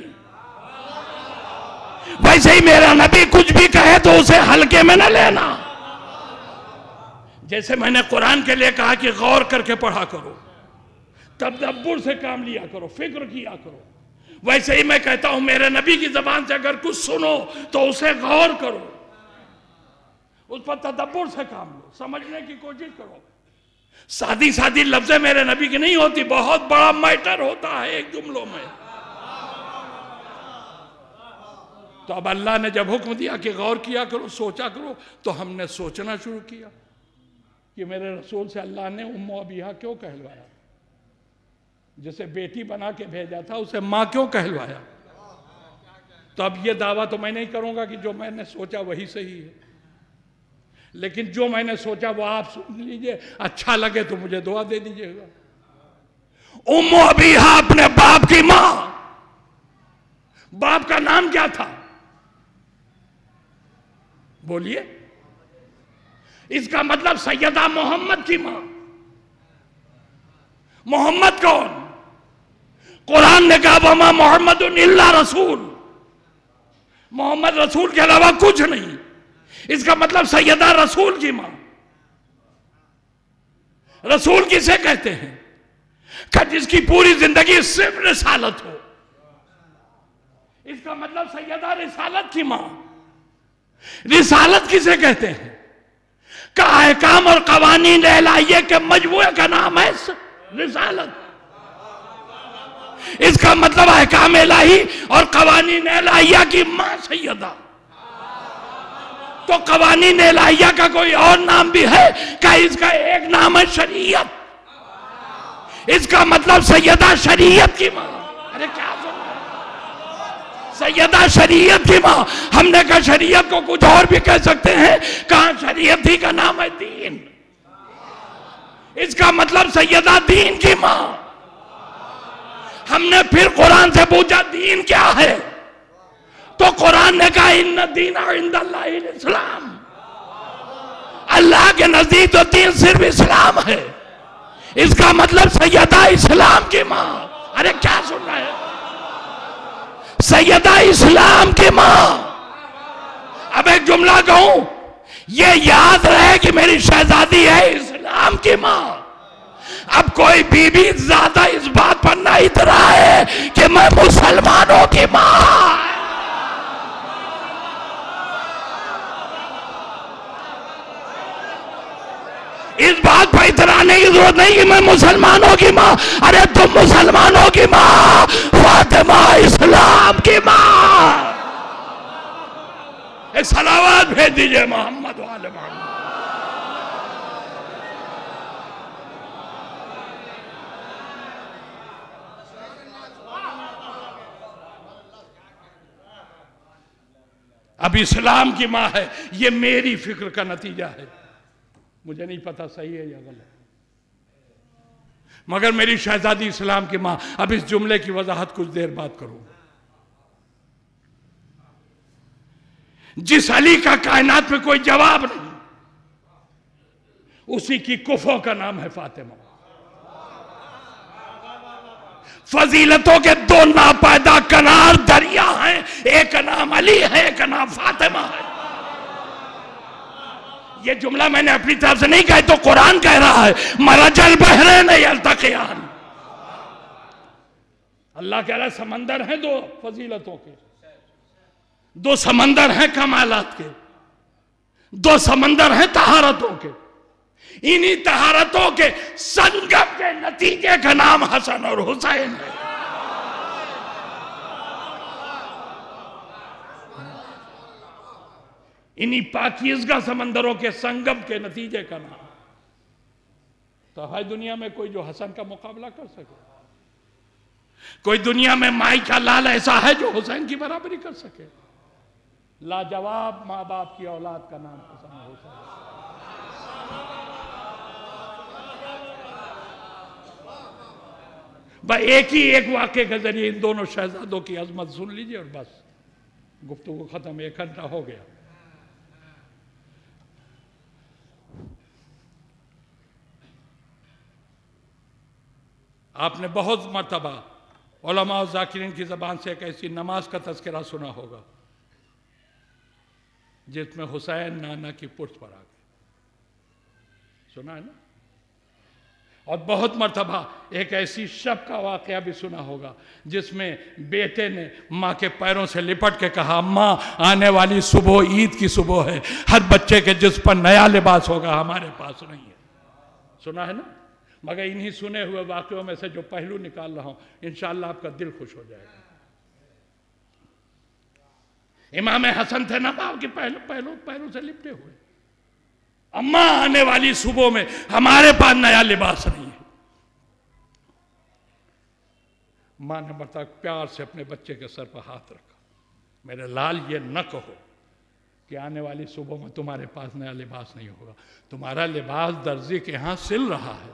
वैसे ही मेरा नबी कुछ भी कहे तो उसे हल्के में न लेना। जैसे मैंने कुरान के लिए कहा कि गौर करके पढ़ा करो, तदब्बुर से काम लिया करो, फिक्र किया करो, वैसे ही मैं कहता हूं मेरे नबी की जबान से अगर कुछ सुनो तो उसे गौर करो, उस पर तदब्बुर से काम लो, समझने की कोशिश करो। सादी सादी लफ्ज़ें मेरे नबी की नहीं होती, बहुत बड़ा मैटर होता है एक जुमलों में। तो अब अल्लाह ने जब हुक्म दिया कि गौर किया करो, सोचा करो, तो हमने सोचना शुरू किया कि मेरे रसूल से अल्लाह ने उम्मु अबीहा क्यों कहलवाया? जिसे बेटी बना के भेजा था उसे माँ क्यों कहलवाया? तो अब ये दावा तो मैं नहीं करूंगा कि जो मैंने सोचा वही सही है, लेकिन जो मैंने सोचा वो आप सुन लीजिए, अच्छा लगे तो मुझे दुआ दे दीजिएगा। उम्मु अबीहा अपने बाप की मां। बाप का नाम क्या था? बोलिए। इसका मतलब सैयदा मोहम्मद की मां। मोहम्मद कौन? कुरान ने कहा वमा मोहम्मदुन इल्ला रसूल, मोहम्मद रसूल के अलावा कुछ नहीं। इसका मतलब सैयदा रसूल की मां। रसूल किसे कहते हैं? कि जिसकी पूरी जिंदगी सिर्फ रिसालत हो। इसका मतलब सैयदा रिसालत की मां। रिसालत किसे कहते हैं? का अहकाम और कवानीन इलाहिया के मजमूए का नाम है रिसालत। इसका मतलब अहकाम इलाही और कवानीन इलाहिया की मां सैयदा। तो कवानीन इलाहिया का कोई और नाम भी है क्या? इसका एक नाम है शरीयत। इसका मतलब सैयदा शरीयत की मां। अरे क्या सुन रहे हैं? सैयदा शरीयत की मां। हमने कहा शरीयत को कुछ और भी कह सकते हैं, कहा शरीयत ही का नाम है दीन। इसका मतलब सैयदा दीन की मां। हमने फिर कुरान से पूछा दीन क्या है, तो कुरान ने कहा इन्ना दीना इंदल्लाहिल इस्लाम। अल्लाह के नजदीक तो दीन सिर्फ इस्लाम है। इसका मतलब सैयदा इस्लाम की मां। अरे क्या सुन रहे हैं? सैयदा इस्लाम की मां। अब एक जुमला कहूं, ये याद रहे कि मेरी शहजादी है इस्लाम की मां। अब कोई बीबी ज्यादा इस बात पर ना इतरा है कि मैं मुसलमानों की मां। इस बात पर इतराने की जरूरत नहीं कि मैं मुसलमानों की मां। अरे तुम मुसलमानों की मां, फातिमा इस्लाम की मां। एक सलावत भेज दीजिए मोहम्मद वाले मोहम्मद। अब इस्लाम की मां है, ये मेरी फिक्र का नतीजा है। मुझे नहीं पता सही है या गलत, मगर मेरी शहजादी इस्लाम की मां। अब इस जुमले की वजाहत कुछ देर बाद करूं। जिस अली का कायनात में कोई जवाब नहीं, उसी की कुफों का नाम है फातिमा। फजीलतों के दो नापैदा कनार दरिया हैं, एक का नाम अली है, एक का नाम फातिमा है। ये जुमला मैंने अपनी तरफ से नहीं कहा, तो कुरान कह रहा है मरजल बहरैन यल्तक़ियान। अल्लाह कह रहा है समंदर हैं दो फजीलतों के, दो समंदर हैं कमालात के, दो समंदर हैं तहारतों के। इन्हीं तहारतों के संगम के नतीजे का नाम हसन और हुसैन है। इन्हीं पाकीज़गा समंदरों के संगम के नतीजे का नाम। तो है दुनिया में कोई जो हसन का मुकाबला कर सके? कोई दुनिया में माई का लाल ऐसा है जो हुसैन की बराबरी कर सके? लाजवाब माँ बाप की औलाद का नाम हसन और हुसैन। बस एक ही एक वाक्य के जरिए इन दोनों शहजादों की अजमत सुन लीजिए और बस गुफ्तगू खत्म। एक घंटा हो गया। आपने बहुत मर्तबा उलमा और ज़ाकिरीन की ज़बान से एक ऐसी नमाज का तज़किरा सुना होगा जिसमें हुसैन नाना की पुष्ट पर आ गए। सुना है ना? और बहुत मर्तबा एक ऐसी शब का वाक़या भी सुना होगा जिसमें बेटे ने माँ के पैरों से लिपट के कहा, अम्मा आने वाली सुबह ईद की सुबह है, हर बच्चे के जिस पर नया लिबास होगा, हमारे पास नहीं है। सुना है ना? मगर इन्हीं सुने हुए वाक़यों में से जो पहलू निकाल रहा हूं, इंशाअल्लाह आपका दिल खुश हो जाएगा। इमाम हसन थे ना बाप के पहलू पहलू पैरों से लिपटे हुए। अम्मा आने वाली सुबह में हमारे पास नया लिबास नहीं है। मां ने बता प्यार से अपने बच्चे के सर पर हाथ रखा, मेरे लाल ये न कहो कि आने वाली सुबह में तुम्हारे पास नया लिबास नहीं होगा, तुम्हारा लिबास दर्जी के यहां सिल रहा है।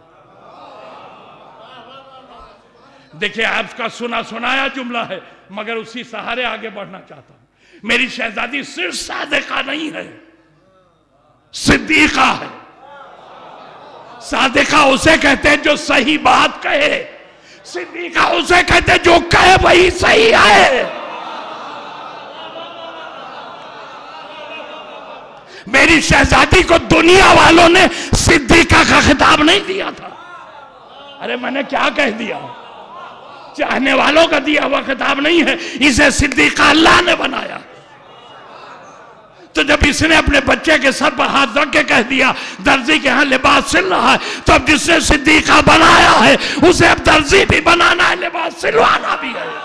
देखिए आपका सुना सुनाया जुमला है, मगर उसी सहारे आगे बढ़ना चाहता हूं। मेरी शहजादी सिर्फ सादिका नहीं है, सिद्दीका है। सादिका उसे कहते हैं जो सही बात कहे, सिद्दीका उसे कहते हैं जो कहे वही सही है। मेरी शहजादी को दुनिया वालों ने सिद्दीका का खिताब नहीं दिया था। अरे मैंने क्या कह दिया? चाहने वालों का दिया हुआ खिताब नहीं है, इसे सिद्दीका अल्लाह ने बनाया। तो तो जब इसने अपने बच्चे के सर पर हाथ रख के कह दिया दर्जी के यहाँ लिबास सिल रहा है, तो अब जिसने सिद्दीका बनाया है उसे अब दर्जी भी बनाना है, लिबास सिलवाना भी है।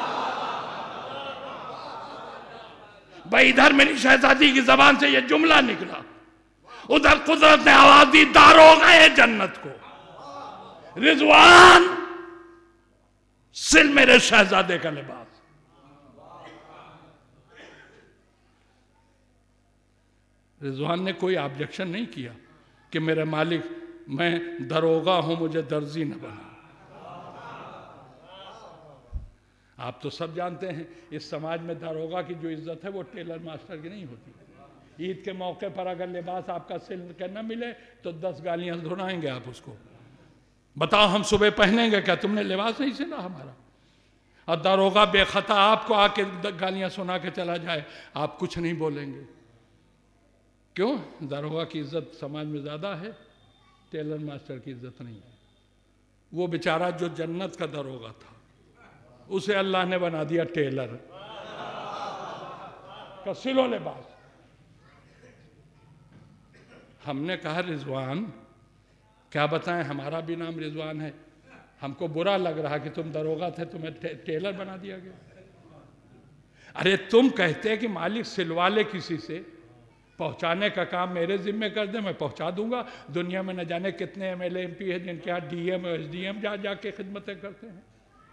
भाई इधर मेरी शहजादी की जबान से यह जुमला निकला, उधर कुदरत ने आवाज दी दारोगा जन्नत को, रिजवान सिल मेरे शहजादे का लिबास। रिजवान ने कोई ऑब्जेक्शन नहीं किया कि मेरे मालिक मैं दरोगा हूं, मुझे दर्जी न बना। आप तो सब जानते हैं इस समाज में दरोगा की जो इज्जत है वो टेलर मास्टर की नहीं होती। ईद के मौके पर अगर लिबास आपका सिल के न मिले तो दस गालियां सुनाएंगे आप उसको, बताओ हम सुबह पहनेंगे क्या, तुमने लिबास नहीं सिला हमारा। और दरोगा बेखता आपको आके गालियां सुना के चला जाए, आप कुछ नहीं बोलेंगे। क्यों? दरोगा की इज्जत समाज में ज़्यादा है, टेलर मास्टर की इज्जत नहीं है। वो बेचारा जो जन्नत का दरोगा था उसे अल्लाह ने बना दिया टेलर का सिलो लिबास। हमने कहा रिजवान क्या बताएं, हमारा भी नाम रिजवान है, हमको बुरा लग रहा कि तुम दरोगा थे, तुम्हें टे, टेलर बना दिया गया। अरे तुम कहते कि मालिक सिलवा ले किसी से, पहुंचाने का काम मेरे जिम्मे कर दे, मैं पहुंचा दूंगा। दुनिया में न जाने कितने एम एल एम पी है जिनके यहाँ D M S D M जा जाके खिदमतें करते हैं,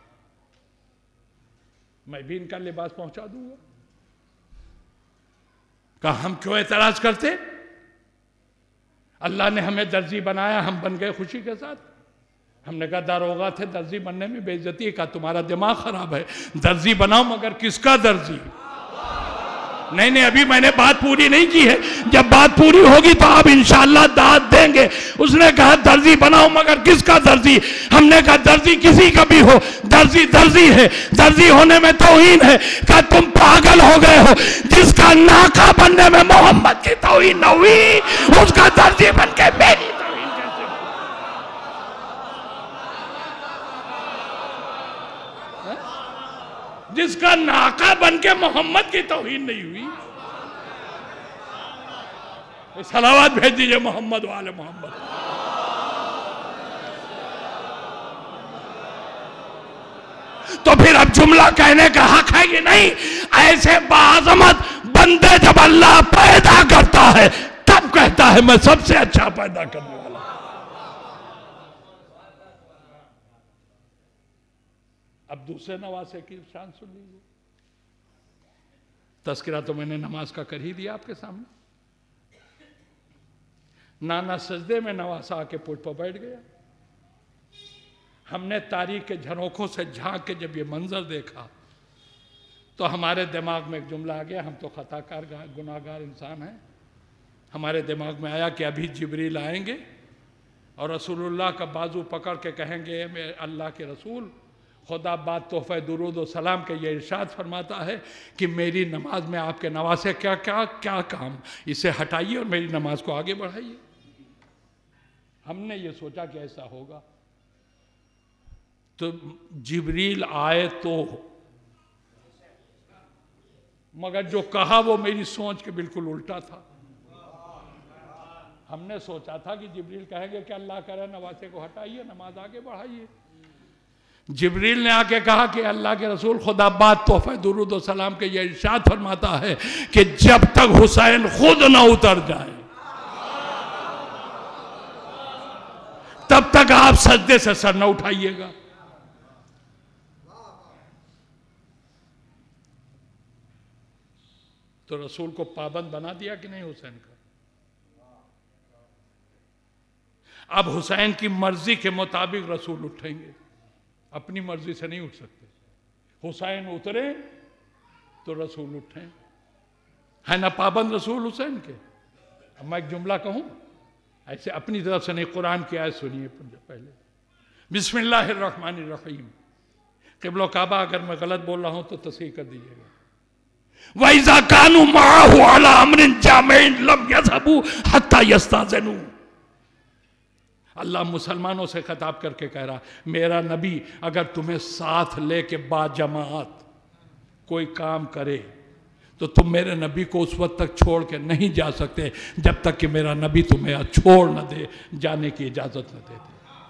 मैं भी इनका लिबास पहुंचा दूंगा। कहा हम क्यों एतराज करते, अल्लाह ने हमें दर्जी बनाया, हम बन गए खुशी के साथ। हमने कहा दरोगा थे, दर्जी बनने में बेइज्जती का तुम्हारा दिमाग खराब है, दर्जी बनाओ मगर किसका दर्जी। नहीं नहीं अभी मैंने बात पूरी नहीं की है, जब बात पूरी होगी तो आप इंशाअल्लाह दाद देंगे। उसने कहा दर्जी बनाओ मगर किसका दर्जी। हमने कहा दर्जी किसी का भी हो, दर्जी दर्जी है, दर्जी होने में तौहीन है। कहा तुम पागल हो गए हो, जिसका नाका बनने में मोहम्मद की तौहीन न हुई उसका दर्जी बन के मेरी तौहीन कैसे हो। जिसका नाका बन के मोहम्मद की तौहीन नहीं हुई, सलावत भेज दीजिए मोहम्मद वाले मोहम्मद। तो फिर अब जुमला कहने का हक है कि नहीं। ऐसे बाज़मत बंदे जब अल्लाह पैदा करता है तब कहता है मैं सबसे अच्छा पैदा करने वाला। अब दूसरे नवासे की शान सुन लीजिए। तस्करा तो मैंने नमाज का कर ही दिया आपके सामने। नाना सजदे में नवासा आके पुट पर बैठ गया। हमने तारीख के झरोखों से झांक के जब ये मंजर देखा तो हमारे दिमाग में एक जुमला आ गया, हम तो खताकार गुनाहगार इंसान हैं। हमारे दिमाग में आया कि अभी जिब्रील आएंगे और रसूलुल्लाह का बाजू पकड़ के कहेंगे मैं अल्लाह के रसूल, खुदा बात तोहफा दुरूद व सलाम के ये इरशाद फरमाता है कि मेरी नमाज में आपके नवासे क्या क्या क्या काम, इसे हटाइए और मेरी नमाज को आगे बढ़ाइए। हमने ये सोचा कि ऐसा होगा। तो जिब्रील आए तो, मगर जो कहा वो मेरी सोच के बिल्कुल उल्टा था। हमने सोचा था कि जिब्रील कहेंगे कि अल्लाह करे नवासे को हटाइए, नमाज आगे बढ़ाइए। जिब्रील ने आके कहा कि अल्लाह के रसूल खुदा बात तोहफे दुरूद व सलाम के ये इरशाद फरमाता है कि जब तक हुसैन खुद न उतर जाए तब तक आप सजदे से सर न उठाइएगा। तो रसूल को पाबंद बना दिया कि नहीं हुसैन का। अब हुसैन की मर्जी के मुताबिक रसूल उठेंगे, अपनी मर्जी से नहीं उठ सकते। हुसैन उतरे तो रसूल उठे, है ना पाबंद रसूल हुसैन के। अब मैं एक जुमला कहूं, ऐसे अपनी तरफ से नहीं, कुरान की आयत सुनिए पहले। बिस्मिल्लाहिर्रहमानिर्रहीम। क़िबला काबा अगर मैं गलत बोल रहा हूं तो तस्हीह कर दीजिएगा। वइज़ा कानू माअहु अला अम्रिन जामिइन लम यज़हबू हत्ता यस्ताज़िनू। अल्लाह मुसलमानों से खिताब करके कह रहा, मेरा नबी अगर तुम्हें साथ लेके बाजमात कोई काम करे तो तुम मेरे नबी को उस वक्त तक छोड़ के नहीं जा सकते जब तक कि मेरा नबी तुम्हें छोड़ न दे, जाने की इजाजत न दे दे।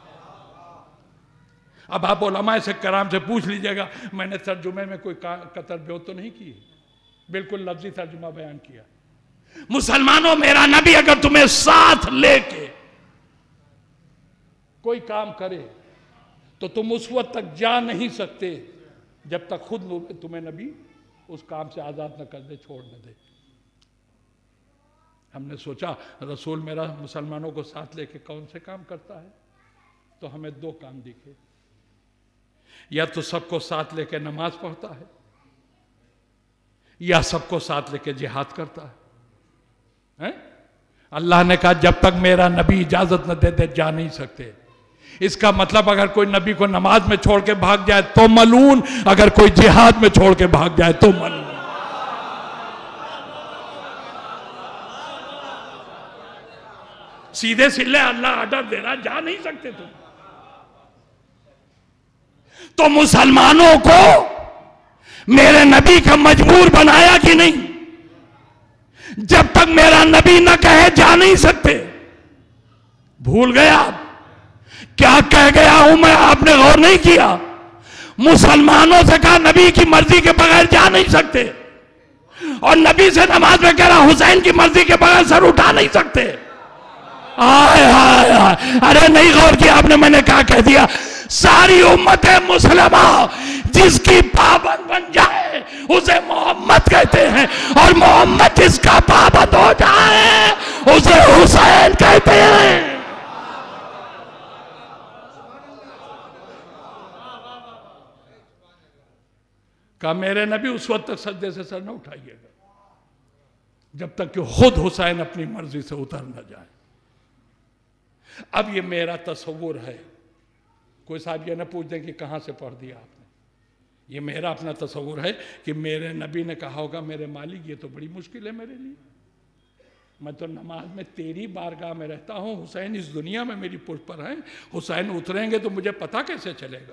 अब आप उलमा से कराम से पूछ लीजिएगा, मैंने तर्जुमे में कोई कतर ब्योत तो नहीं की, बिल्कुल लफ्जी तर्जुमा बयान किया। मुसलमानों, मेरा नबी अगर तुम्हें साथ लेके कोई काम करे तो तुम उस वक्त तक जा नहीं सकते जब तक खुद तुम्हें नबी उस काम से आजाद न कर दे, छोड़ न दे। हमने सोचा रसूल मेरा मुसलमानों को साथ लेके कौन से काम करता है, तो हमें दो काम दिखे। या तो सबको साथ लेके नमाज पढ़ता है, या सबको साथ लेके जिहाद करता है, हैं? अल्लाह ने कहा जब तक मेरा नबी इजाजत न दे दे जा नहीं सकते। इसका मतलब अगर कोई नबी को नमाज में छोड़ के भाग जाए तो मलून, अगर कोई जिहाद में छोड़ के भाग जाए तो मलून। सीधे सीधे अल्लाह ऑर्डर दे रहा, जा नहीं सकते तुम। तो मुसलमानों को मेरे नबी का मजबूर बनाया कि नहीं? जब तक मेरा नबी न कहे जा नहीं सकते। भूल गया आप क्या कह गया हूं मैं, आपने गौर नहीं किया। मुसलमानों से कहा नबी की मर्जी के बगैर जा नहीं सकते, और नबी से नमाज में कह रहा हुसैन की मर्जी के बगैर सर उठा नहीं सकते। आय हाय हाय, अरे नहीं गौर किया आपने, मैंने क्या कह दिया। सारी उम्मत मुसलमा जिसकी पाबंद बन जाए उसे मोहम्मद कहते हैं, और मोहम्मद जिसका पाबंद हो जाए उसे हुसैन कहते हैं। कहा मेरे नबी उस वक्त तक सजदे से सर न उठाइएगा जब तक कि खुद हुसैन अपनी मर्जी से उतर न जाए। अब ये मेरा तस्वुर है, कोई साहब ये न पूछ दें कि कहाँ से पढ़ दिया आपने, ये मेरा अपना तस्वुर है कि मेरे नबी ने कहा होगा मेरे मालिक ये तो बड़ी मुश्किल है मेरे लिए, मैं तो नमाज में तेरी बारगाह में रहता हूँ, हुसैन इस दुनिया में मेरी पुष्ट पर हैं, हुसैन उतरेंगे तो मुझे पता कैसे चलेगा।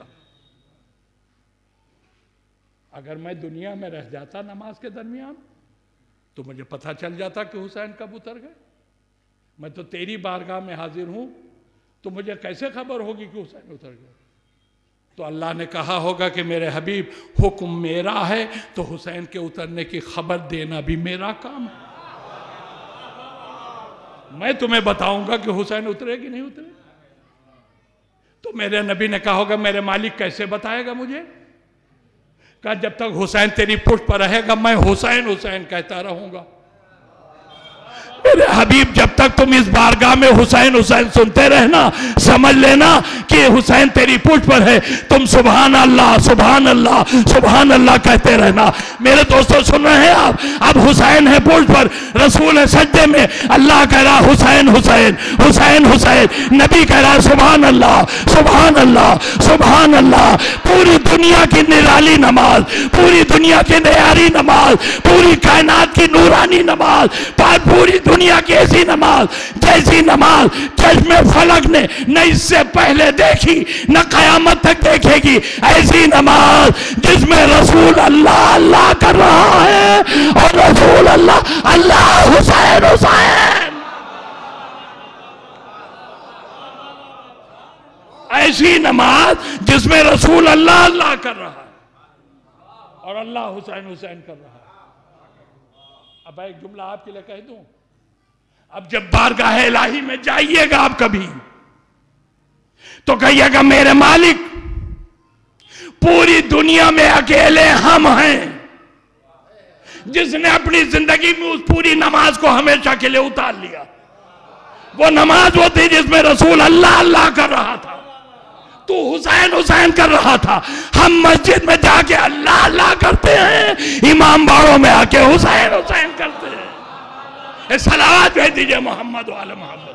अगर मैं दुनिया में रह जाता नमाज के दरमियान तो मुझे पता चल जाता कि हुसैन कब उतर गए। मैं तो तेरी बारगाह में हाजिर हूं तो मुझे कैसे खबर होगी कि हुसैन उतर गए। तो अल्लाह ने कहा होगा कि मेरे हबीब हुक्म मेरा है तो हुसैन के उतरने की खबर देना भी मेरा काम है। मैं तुम्हें बताऊंगा कि हुसैन उतरे कि नहीं उतरे। तो मेरे नबी ने कहा होगा मेरे मालिक कैसे बताएगा मुझे। कहा जब तक हुसैन तेरी पुष्ट पर रहेगा मैं हुसैन हुसैन कहता रहूंगा। मेरे हबीब जब तक तुम इस बारगाह में हुसैन हुसैन सुनते रहना, समझ लेना कि हुसैन तेरी पुष्ट पर है। तुम सुभान अल्लाह सुभान अल्लाह सुभान अल्लाह कहते रहना। मेरे दोस्तों सुन रहे हैं आप, अब हुसैन है पुष्ट पर, रसूल है सज्जे में, अल्लाह कह रहा हुसैन हुसैन हुसैन हुसैन, नबी कह रहा सुभान अल्लाह सुभान अल्लाह सुभान अल्लाह। पूरी दुनिया की निराली नमाज, पूरी दुनिया की न्यारी नमाज, पूरी कायनात की नूरानी नमाज, पूरी दुनिया की ऐसी नमाज जैसी नमाज चश्मे फलक ने न इससे पहले देखी न कयामत तक देखेगी। ऐसी नमाज जिसमें रसूल अल्लाह अल्लाह कर रहा है और रसूल अल्लाह अल्लाह हुसैन हुसैन। ऐसी नमाज जिसमें रसूल अल्लाह अल्लाह कर रहा है और अल्लाह हुसैन हुसैन कर रहा है। अब एक जुमला आपके लिए कह दूं, अब जब बारगाह इलाही में जाइएगा आप कभी तो कहिएगा मेरे मालिक पूरी दुनिया में अकेले हम हैं जिसने अपनी जिंदगी में उस पूरी नमाज को हमेशा के लिए उतार लिया। वो नमाज वो थी जिसमें रसूल अल्लाह अल्लाह कर रहा था, तू हुसैन हुसैन कर रहा था। हम मस्जिद में जाके अल्लाह अल्लाह करते हैं, इमाम बाड़ों में आके हुसैन हुसैन करते हैं। सलावत भेज दीजिए मोहम्मद वाले मोहम्मद।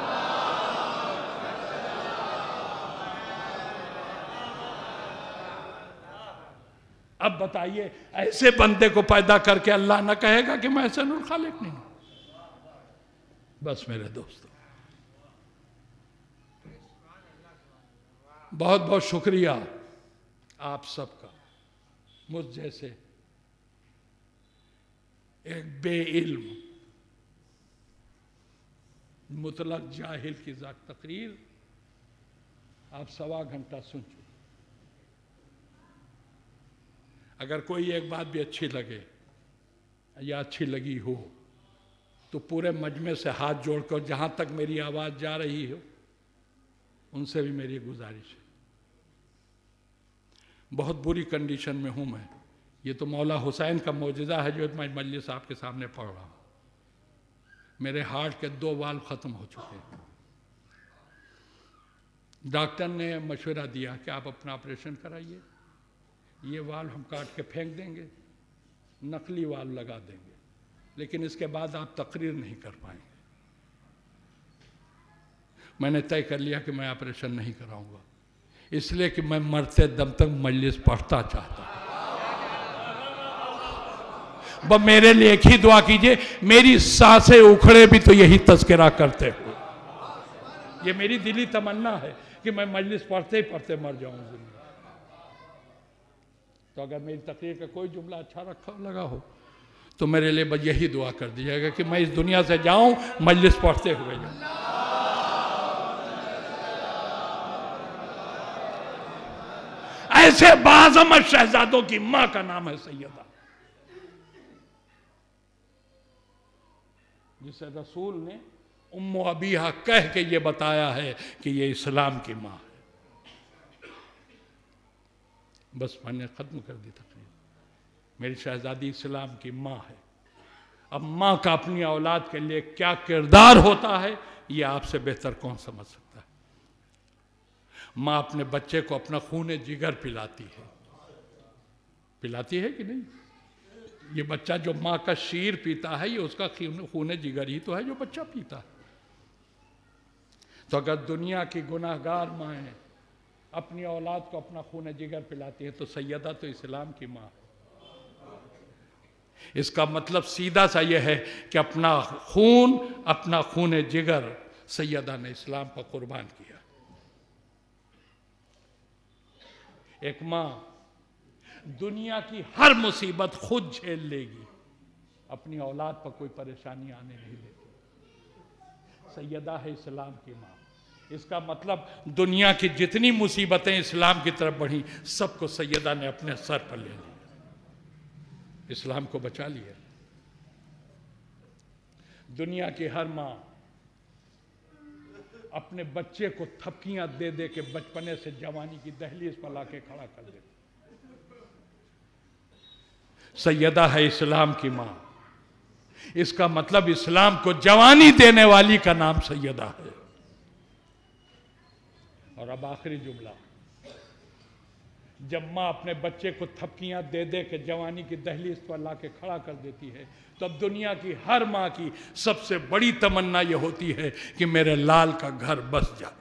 अब बताइए ऐसे बंदे को पैदा करके अल्लाह ना कहेगा कि मैं अहसनुल खालिक नहीं। बस मेरे दोस्तों बहुत बहुत शुक्रिया आप सबका मुझ जैसे एक बेइल्म मुतलक जाहिल की तकरीर आप सवा घंटा सुन चुके। अगर कोई एक बात भी अच्छी लगे या अच्छी लगी हो तो पूरे मजमे से हाथ जोड़कर जहां तक मेरी आवाज़ जा रही हो उनसे भी मेरी गुजारिश है। बहुत बुरी कंडीशन में हूं मैं। ये तो मौला हुसैन का मौजज़ा है जो मैं मजलिस आपके सामने पढ़ रहा हूं। मेरे हार्ट के दो वाल्व ख़त्म हो चुके हैं। डॉक्टर ने मशवरा दिया कि आप अपना ऑपरेशन कराइए, ये वाल्व हम काट के फेंक देंगे, नकली वाल्व लगा देंगे, लेकिन इसके बाद आप तकरीर नहीं कर पाएंगे। मैंने तय कर लिया कि मैं ऑपरेशन नहीं कराऊंगा, इसलिए कि मैं मरते दम तक मजलिस पढ़ता चाहता हूं। बस मेरे लिए एक ही दुआ कीजिए, मेरी सांसें उखड़े भी तो यही तज़किरा करते हो। ये मेरी दिली तमन्ना है कि मैं मजलिस पढ़ते ही पढ़ते मर जाऊं जिंदगी। तो अगर मेरी तकरीर का कोई जुमला अच्छा रखा लगा हो तो मेरे लिए बस यही दुआ कर दीजिएगा कि मैं इस दुनिया से जाऊं मजलिस पढ़ते हुए जाऊं। ऐसे बाज़मत शहजादों की मां का नाम है सैयदा, जिसे रसूल ने उम्मो अबीहा कह के ये बताया है कि ये इस्लाम की मां है। बस मैंने ख़त्म कर दी तकरीर। मेरी शहजादी इस्लाम की माँ है। अब माँ का अपनी औलाद के लिए क्या किरदार होता है ये आपसे बेहतर कौन समझ सकता है। माँ अपने बच्चे को अपना खून जिगर पिलाती है, पिलाती है कि नहीं? ये बच्चा जो माँ का शीर पीता है ये उसका खून जिगर ही तो है जो बच्चा पीता है। तो अगर दुनिया की गुनाहगार माएँ अपनी औलाद को अपना खून जिगर पिलाती है तो सैयदा तो इस्लाम की माँ है। इसका मतलब सीधा सा यह है कि अपना खून अपना खून जिगर सैयदा ने इस्लाम पर कुर्बान किया। एक माँ दुनिया की हर मुसीबत खुद झेल लेगी, अपनी औलाद पर कोई परेशानी आने नहीं देती। सैयदा है इस्लाम की माँ। इसका मतलब दुनिया की जितनी मुसीबतें इस्लाम की तरफ बढ़ी सबको सैयदा ने अपने सर पर ले लिया, इस्लाम को बचा लिया। दुनिया की हर माँ अपने बच्चे को थपकियां दे दे के बचपने से जवानी की दहलीज पर लाके खड़ा कर देती। सैयदा है इस्लाम की माँ। इसका मतलब इस्लाम को जवानी देने वाली का नाम सैयदा है। और अब आखिरी जुमला, जब माँ अपने बच्चे को थपकियां दे दे के जवानी की दहलीज पर लाके खड़ा कर देती है तब तो दुनिया की हर माँ की सबसे बड़ी तमन्ना यह होती है कि मेरे लाल का घर बस जाए,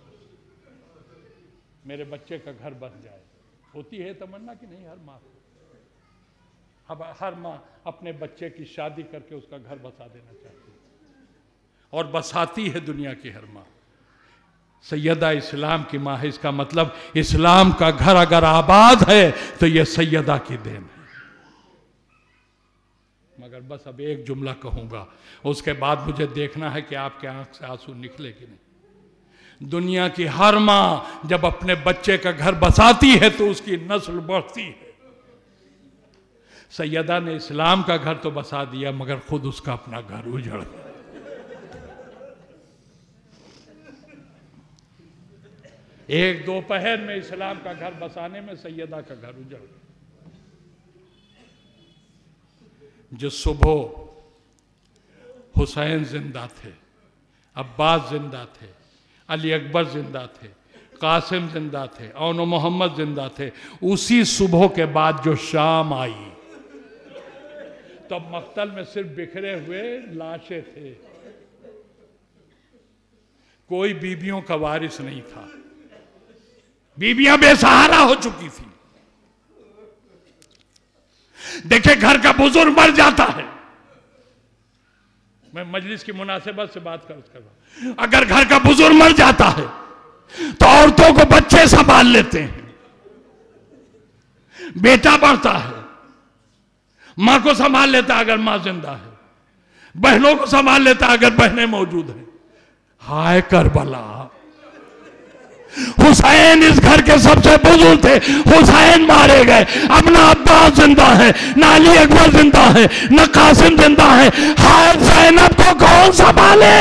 मेरे बच्चे का घर बस जाए। होती है तमन्ना कि नहीं हर माँ को? अब हर माँ अपने बच्चे की शादी करके उसका घर बसा देना चाहती है और बसाती है दुनिया की हर माँ। सैयदा इस्लाम की माँ है। इसका मतलब इस्लाम का घर अगर आबाद है तो यह सैयदा की देन है। मगर बस अब एक जुमला कहूंगा, उसके बाद मुझे देखना है कि आपके आंख से आंसू निकले कि नहीं। दुनिया की हर माँ जब अपने बच्चे का घर बसाती है तो उसकी नस्ल बढ़ती है। सैयदा ने इस्लाम का घर तो बसा दिया मगर खुद उसका अपना घर उजड़ गया। एक दोपहर में इस्लाम का घर बसाने में सैयदा का घर उजड़ गया। जो सुबह हुसैन जिंदा थे, अब्बास जिंदा थे, अली अकबर जिंदा थे, कासिम जिंदा थे, औनो मोहम्मद जिंदा थे, उसी सुबह के बाद जो शाम आई तब मक्तल में सिर्फ बिखरे हुए लाशें थे, कोई बीबियों का वारिस नहीं था। बीबियां बेसहारा हो चुकी थी। देखिए घर का बुजुर्ग मर जाता है, मैं मजलिस की मुनासिबत से बात कर रहा हूं, अगर घर का बुजुर्ग मर जाता है तो औरतों को बच्चे संभाल लेते हैं, बेटा बढ़ता है, माँ को संभाल लेता अगर माँ जिंदा है, बहनों को संभाल लेता अगर बहनें मौजूद हैं। हाय करबला, हुसैन इस घर के सबसे बुजुर्ग थे, हुसैन मारे गए, अपना अब्बास जिंदा है, ना अली अकबर जिंदा है, ना कासिम जिंदा है। हाय ज़ैनब को कौन संभाले?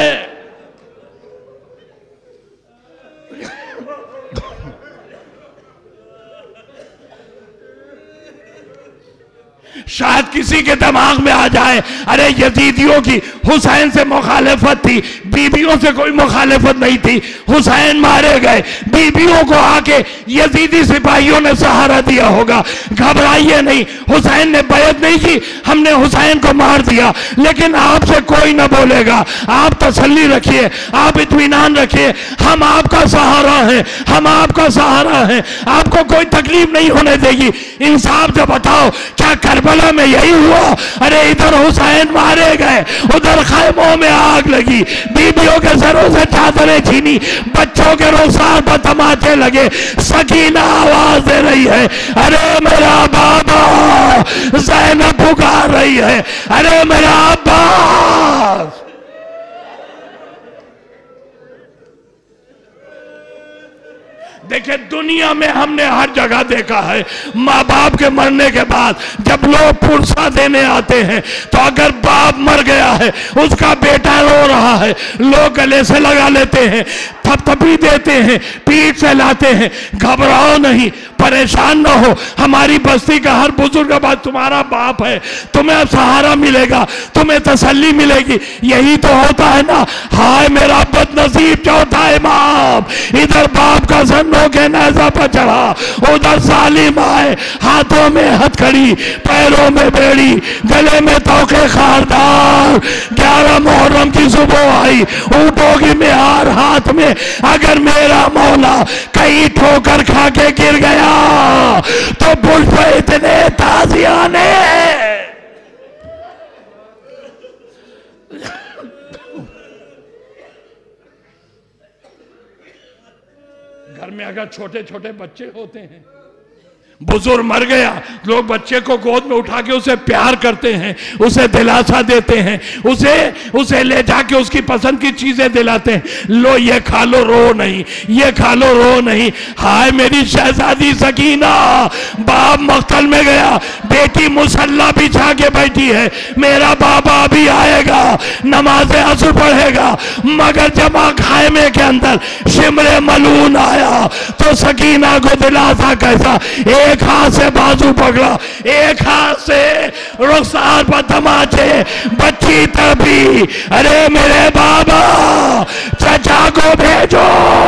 शायद किसी के दिमाग में आ जाए, अरे यजीदियों की हुसैन से मुखालिफत थी, बीबियों से कोई मुखालिफत नहीं थी, हुसैन मारे गए, बीबियों को आके यजीदी सिपाहियों ने सहारा दिया होगा। घबराइए नहीं, हुसैन ने बैत नहीं की, हमने हुसैन को मार दिया, लेकिन आपसे कोई ना बोलेगा। आप तसल्ली रखिए, आप इत्मीनान रखिए, हम आपका सहारा है, हम आपका सहारा है, आपको कोई तकलीफ नहीं होने देगी। इंसाफ से बताओ, क्या करबला में यही हुआ? अरे इधर हुसैन मारे गए, उधर खैमों में आग लगी, बीबियों के सरों से चादरें छीनी, बच्चों के रुखसार पर तमाचे लगे, सकीना आवाज दे रही है, अरे मेरा बाबा। ज़ैनब पुकार रही है, अरे मेरा अब्बास। देखिए, दुनिया में हमने हर जगह देखा है, माँ बाप के मरने के बाद जब लोग पुरसा देने आते हैं, तो अगर बाप मर गया है, उसका बेटा रो रहा है, लोग गले से लगा लेते हैं, थपथपी देते हैं, पीठ से लाते हैं। घबराओ नहीं, परेशान ना हो, हमारी बस्ती का हर बुजुर्ग बात तुम्हारा बाप है, तुम्हें सहारा मिलेगा, तुम्हें तसल्ली मिलेगी। यही तो होता है ना। हाय मेरा बदनसीब चौथा इमाम, इधर बाप का सन्नों के नेज़ा पर चढ़ा, उधर सालिम आए, हाथों में हथकड़ी, पैरों में बेड़ी, गले में तोके खारदार। ग्यारह मुहर्रम की सुबह आई, ऊँटों की मेहार हाथ में, अगर मेरा मौला कहीं ठोकर खा के गिर गया तो बुढ़ पे इतने ताजियाने। घर में अगर छोटे छोटे बच्चे होते हैं, बुजुर्ग मर गया, लोग बच्चे को गोद में उठा के उसे प्यार करते हैं, उसे दिलासा देते हैं, उसे उसे ले जाके उसकी पसंद की चीजें दिलाते हैं। लो ये खा लो, रो नहीं, ये खा लो, रो नहीं। हाय मेरी शहजादी सकीना, बाप मख्तल में गया, बेटी मुसल्ला बिछा के बैठी है, मेरा बाबा अभी आएगा, नमाज असर पढ़ेगा। मगर जमा खायमे के अंदर शिमरे मलून आया तो सकीना को दिलासा कैसा, एक हाथ से बाजू पकड़ा, एक हाथ से रुखसार पर तमाचे, बच्ची तड़पी, अरे मेरे बाबा चचा को भेजो।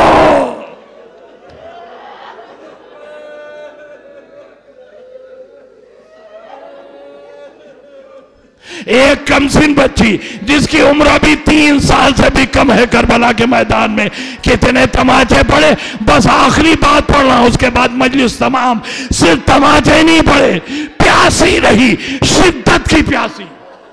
एक कमसिन बच्ची जिसकी उम्र अभी तीन साल से भी कम है, करबला के मैदान में कितने तमाचे पड़े। बस आखिरी बात पढ़ रहा हूं, उसके बाद मजलिस तमाम। सिर्फ तमाचे नहीं पड़े, प्यासी रही, शिद्दत की प्यासी।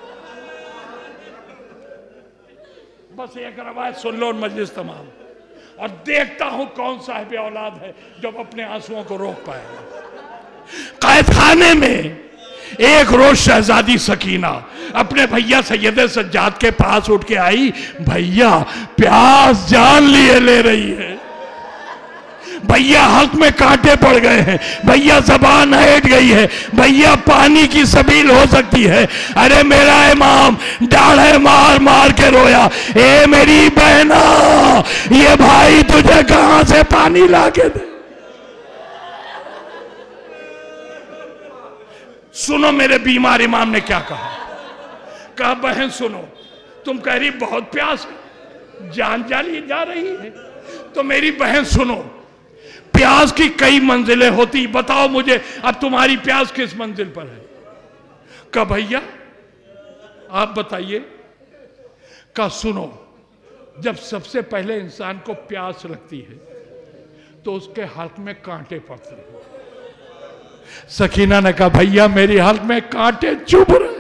बस एक रवायत सुन लो और मजलिस तमाम। और देखता हूं कौन साहिब औलाद है जो अपने आंसुओं को रोक पाएगा। कैद खाने में एक रोज शहजादी सकीना अपने भैया सैयदे सज्जाद के पास उठ के आई, भैया प्यास जान लिए ले रही है, भैया हक में कांटे पड़ गए हैं, भैया जबान हट गई है, भैया पानी की सबील हो सकती है। अरे मेरा इमाम डाढ़े मार मार के रोया, ए मेरी बहना, ये भाई तुझे कहां से पानी ला के दे। सुनो मेरे बीमार इमाम ने क्या कहा। कहा बहन सुनो, तुम कह रही बहुत प्यास है, जान जाली जा रही है, तो मेरी बहन सुनो, प्यास की कई मंजिलें होती, बताओ मुझे अब तुम्हारी प्यास किस मंजिल पर है। कहा भैया आप बताइए। कहा सुनो, जब सबसे पहले इंसान को प्यास लगती है तो उसके हल्क में कांटे पड़ते हैं। सकीना ने कहा भैया मेरी हल्क में कांटे चुभ रहे।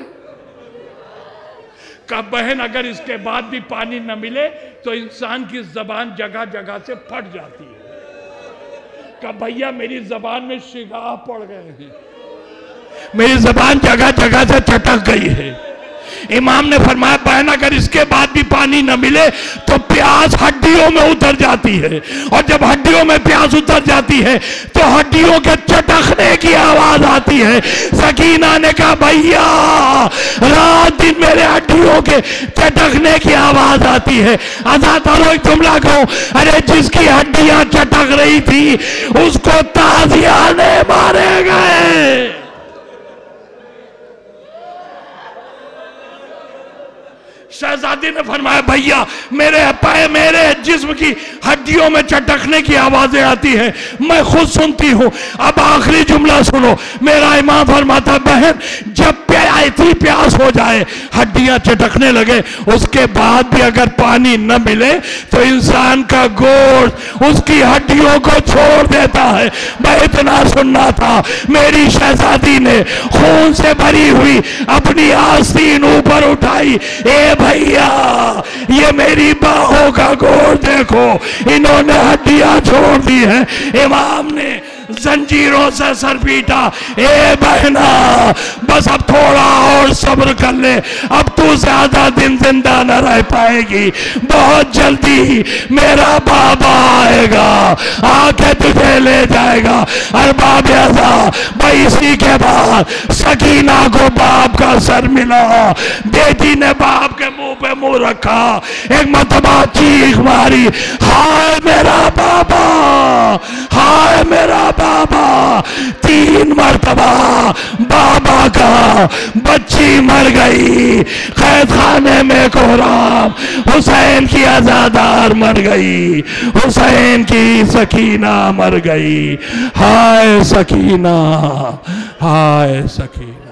कहा बहन अगर इसके बाद भी पानी न मिले तो इंसान की जबान जगह जगह से फट जाती है। कहा भैया मेरी जबान में शिगाह पड़ गए हैं। मेरी जबान जगह जगह से चटक गई है। इमाम ने फरमाया बहन अगर इसके बाद भी पानी न मिले तो प्यास हड्डियों में उतर जाती है, और जब हड्डियों में प्यास उतर जाती है तो हड्डियों के चटकने की आवाज आती है। सकीना ने कहा भैया रात दिन मेरे हड्डियों के चटकने की आवाज आती है। आजाद एक जुमला कहूं, अरे जिसकी हड्डियां चटक रही थी उसको ताजियाने मारे गए। शहजादी ने फरमाया भैया मेरे पाए मेरे जिस्म की हड्डियों में चटकने की आवाजें आती है, मैं खुद सुनती हूं। अब आखिरी जुमला सुनो, मेरा इमाम फरमाता बहन जब ऐसी प्यास हो जाए हड्डियां चटकने लगे, उसके बाद भी अगर पानी न मिले तो इंसान का गोश्त उसकी हड्डियों को छोड़ देता है। मैं इतना सुनना था, मेरी शहजादी ने खून से भरी हुई अपनी आस्तीन ऊपर उठाई, ए भैया ये मेरी बाहों का गोश्त देखो, इन्होंने हड्डियां छोड़ दी है। इमाम ने जंजीरों से सर पीटा, ए बहना बस अब थोड़ा और सब्र कर ले, अब तू ज्यादा दिन जिंदा न रह पाएगी, बहुत जल्दी मेरा बाबा आएगा आके तुझे ले जाएगा। अरबाब ऐसा भाई इसी के बाद सकीना को बाप का सर मिला, बेटी ने बाप के मुंह पे मुंह रखा, एक मतबा चीख मारी, हाय मेरा बाबा, हाय मेरा बाबा। तीन मर्तबा बाबा का बच्ची मर गई, कैद खाने में कोहराम, हुसैन की आजादार मर गई, हुसैन की सकीना मर गई। हाय सकीना, हाय सकीना।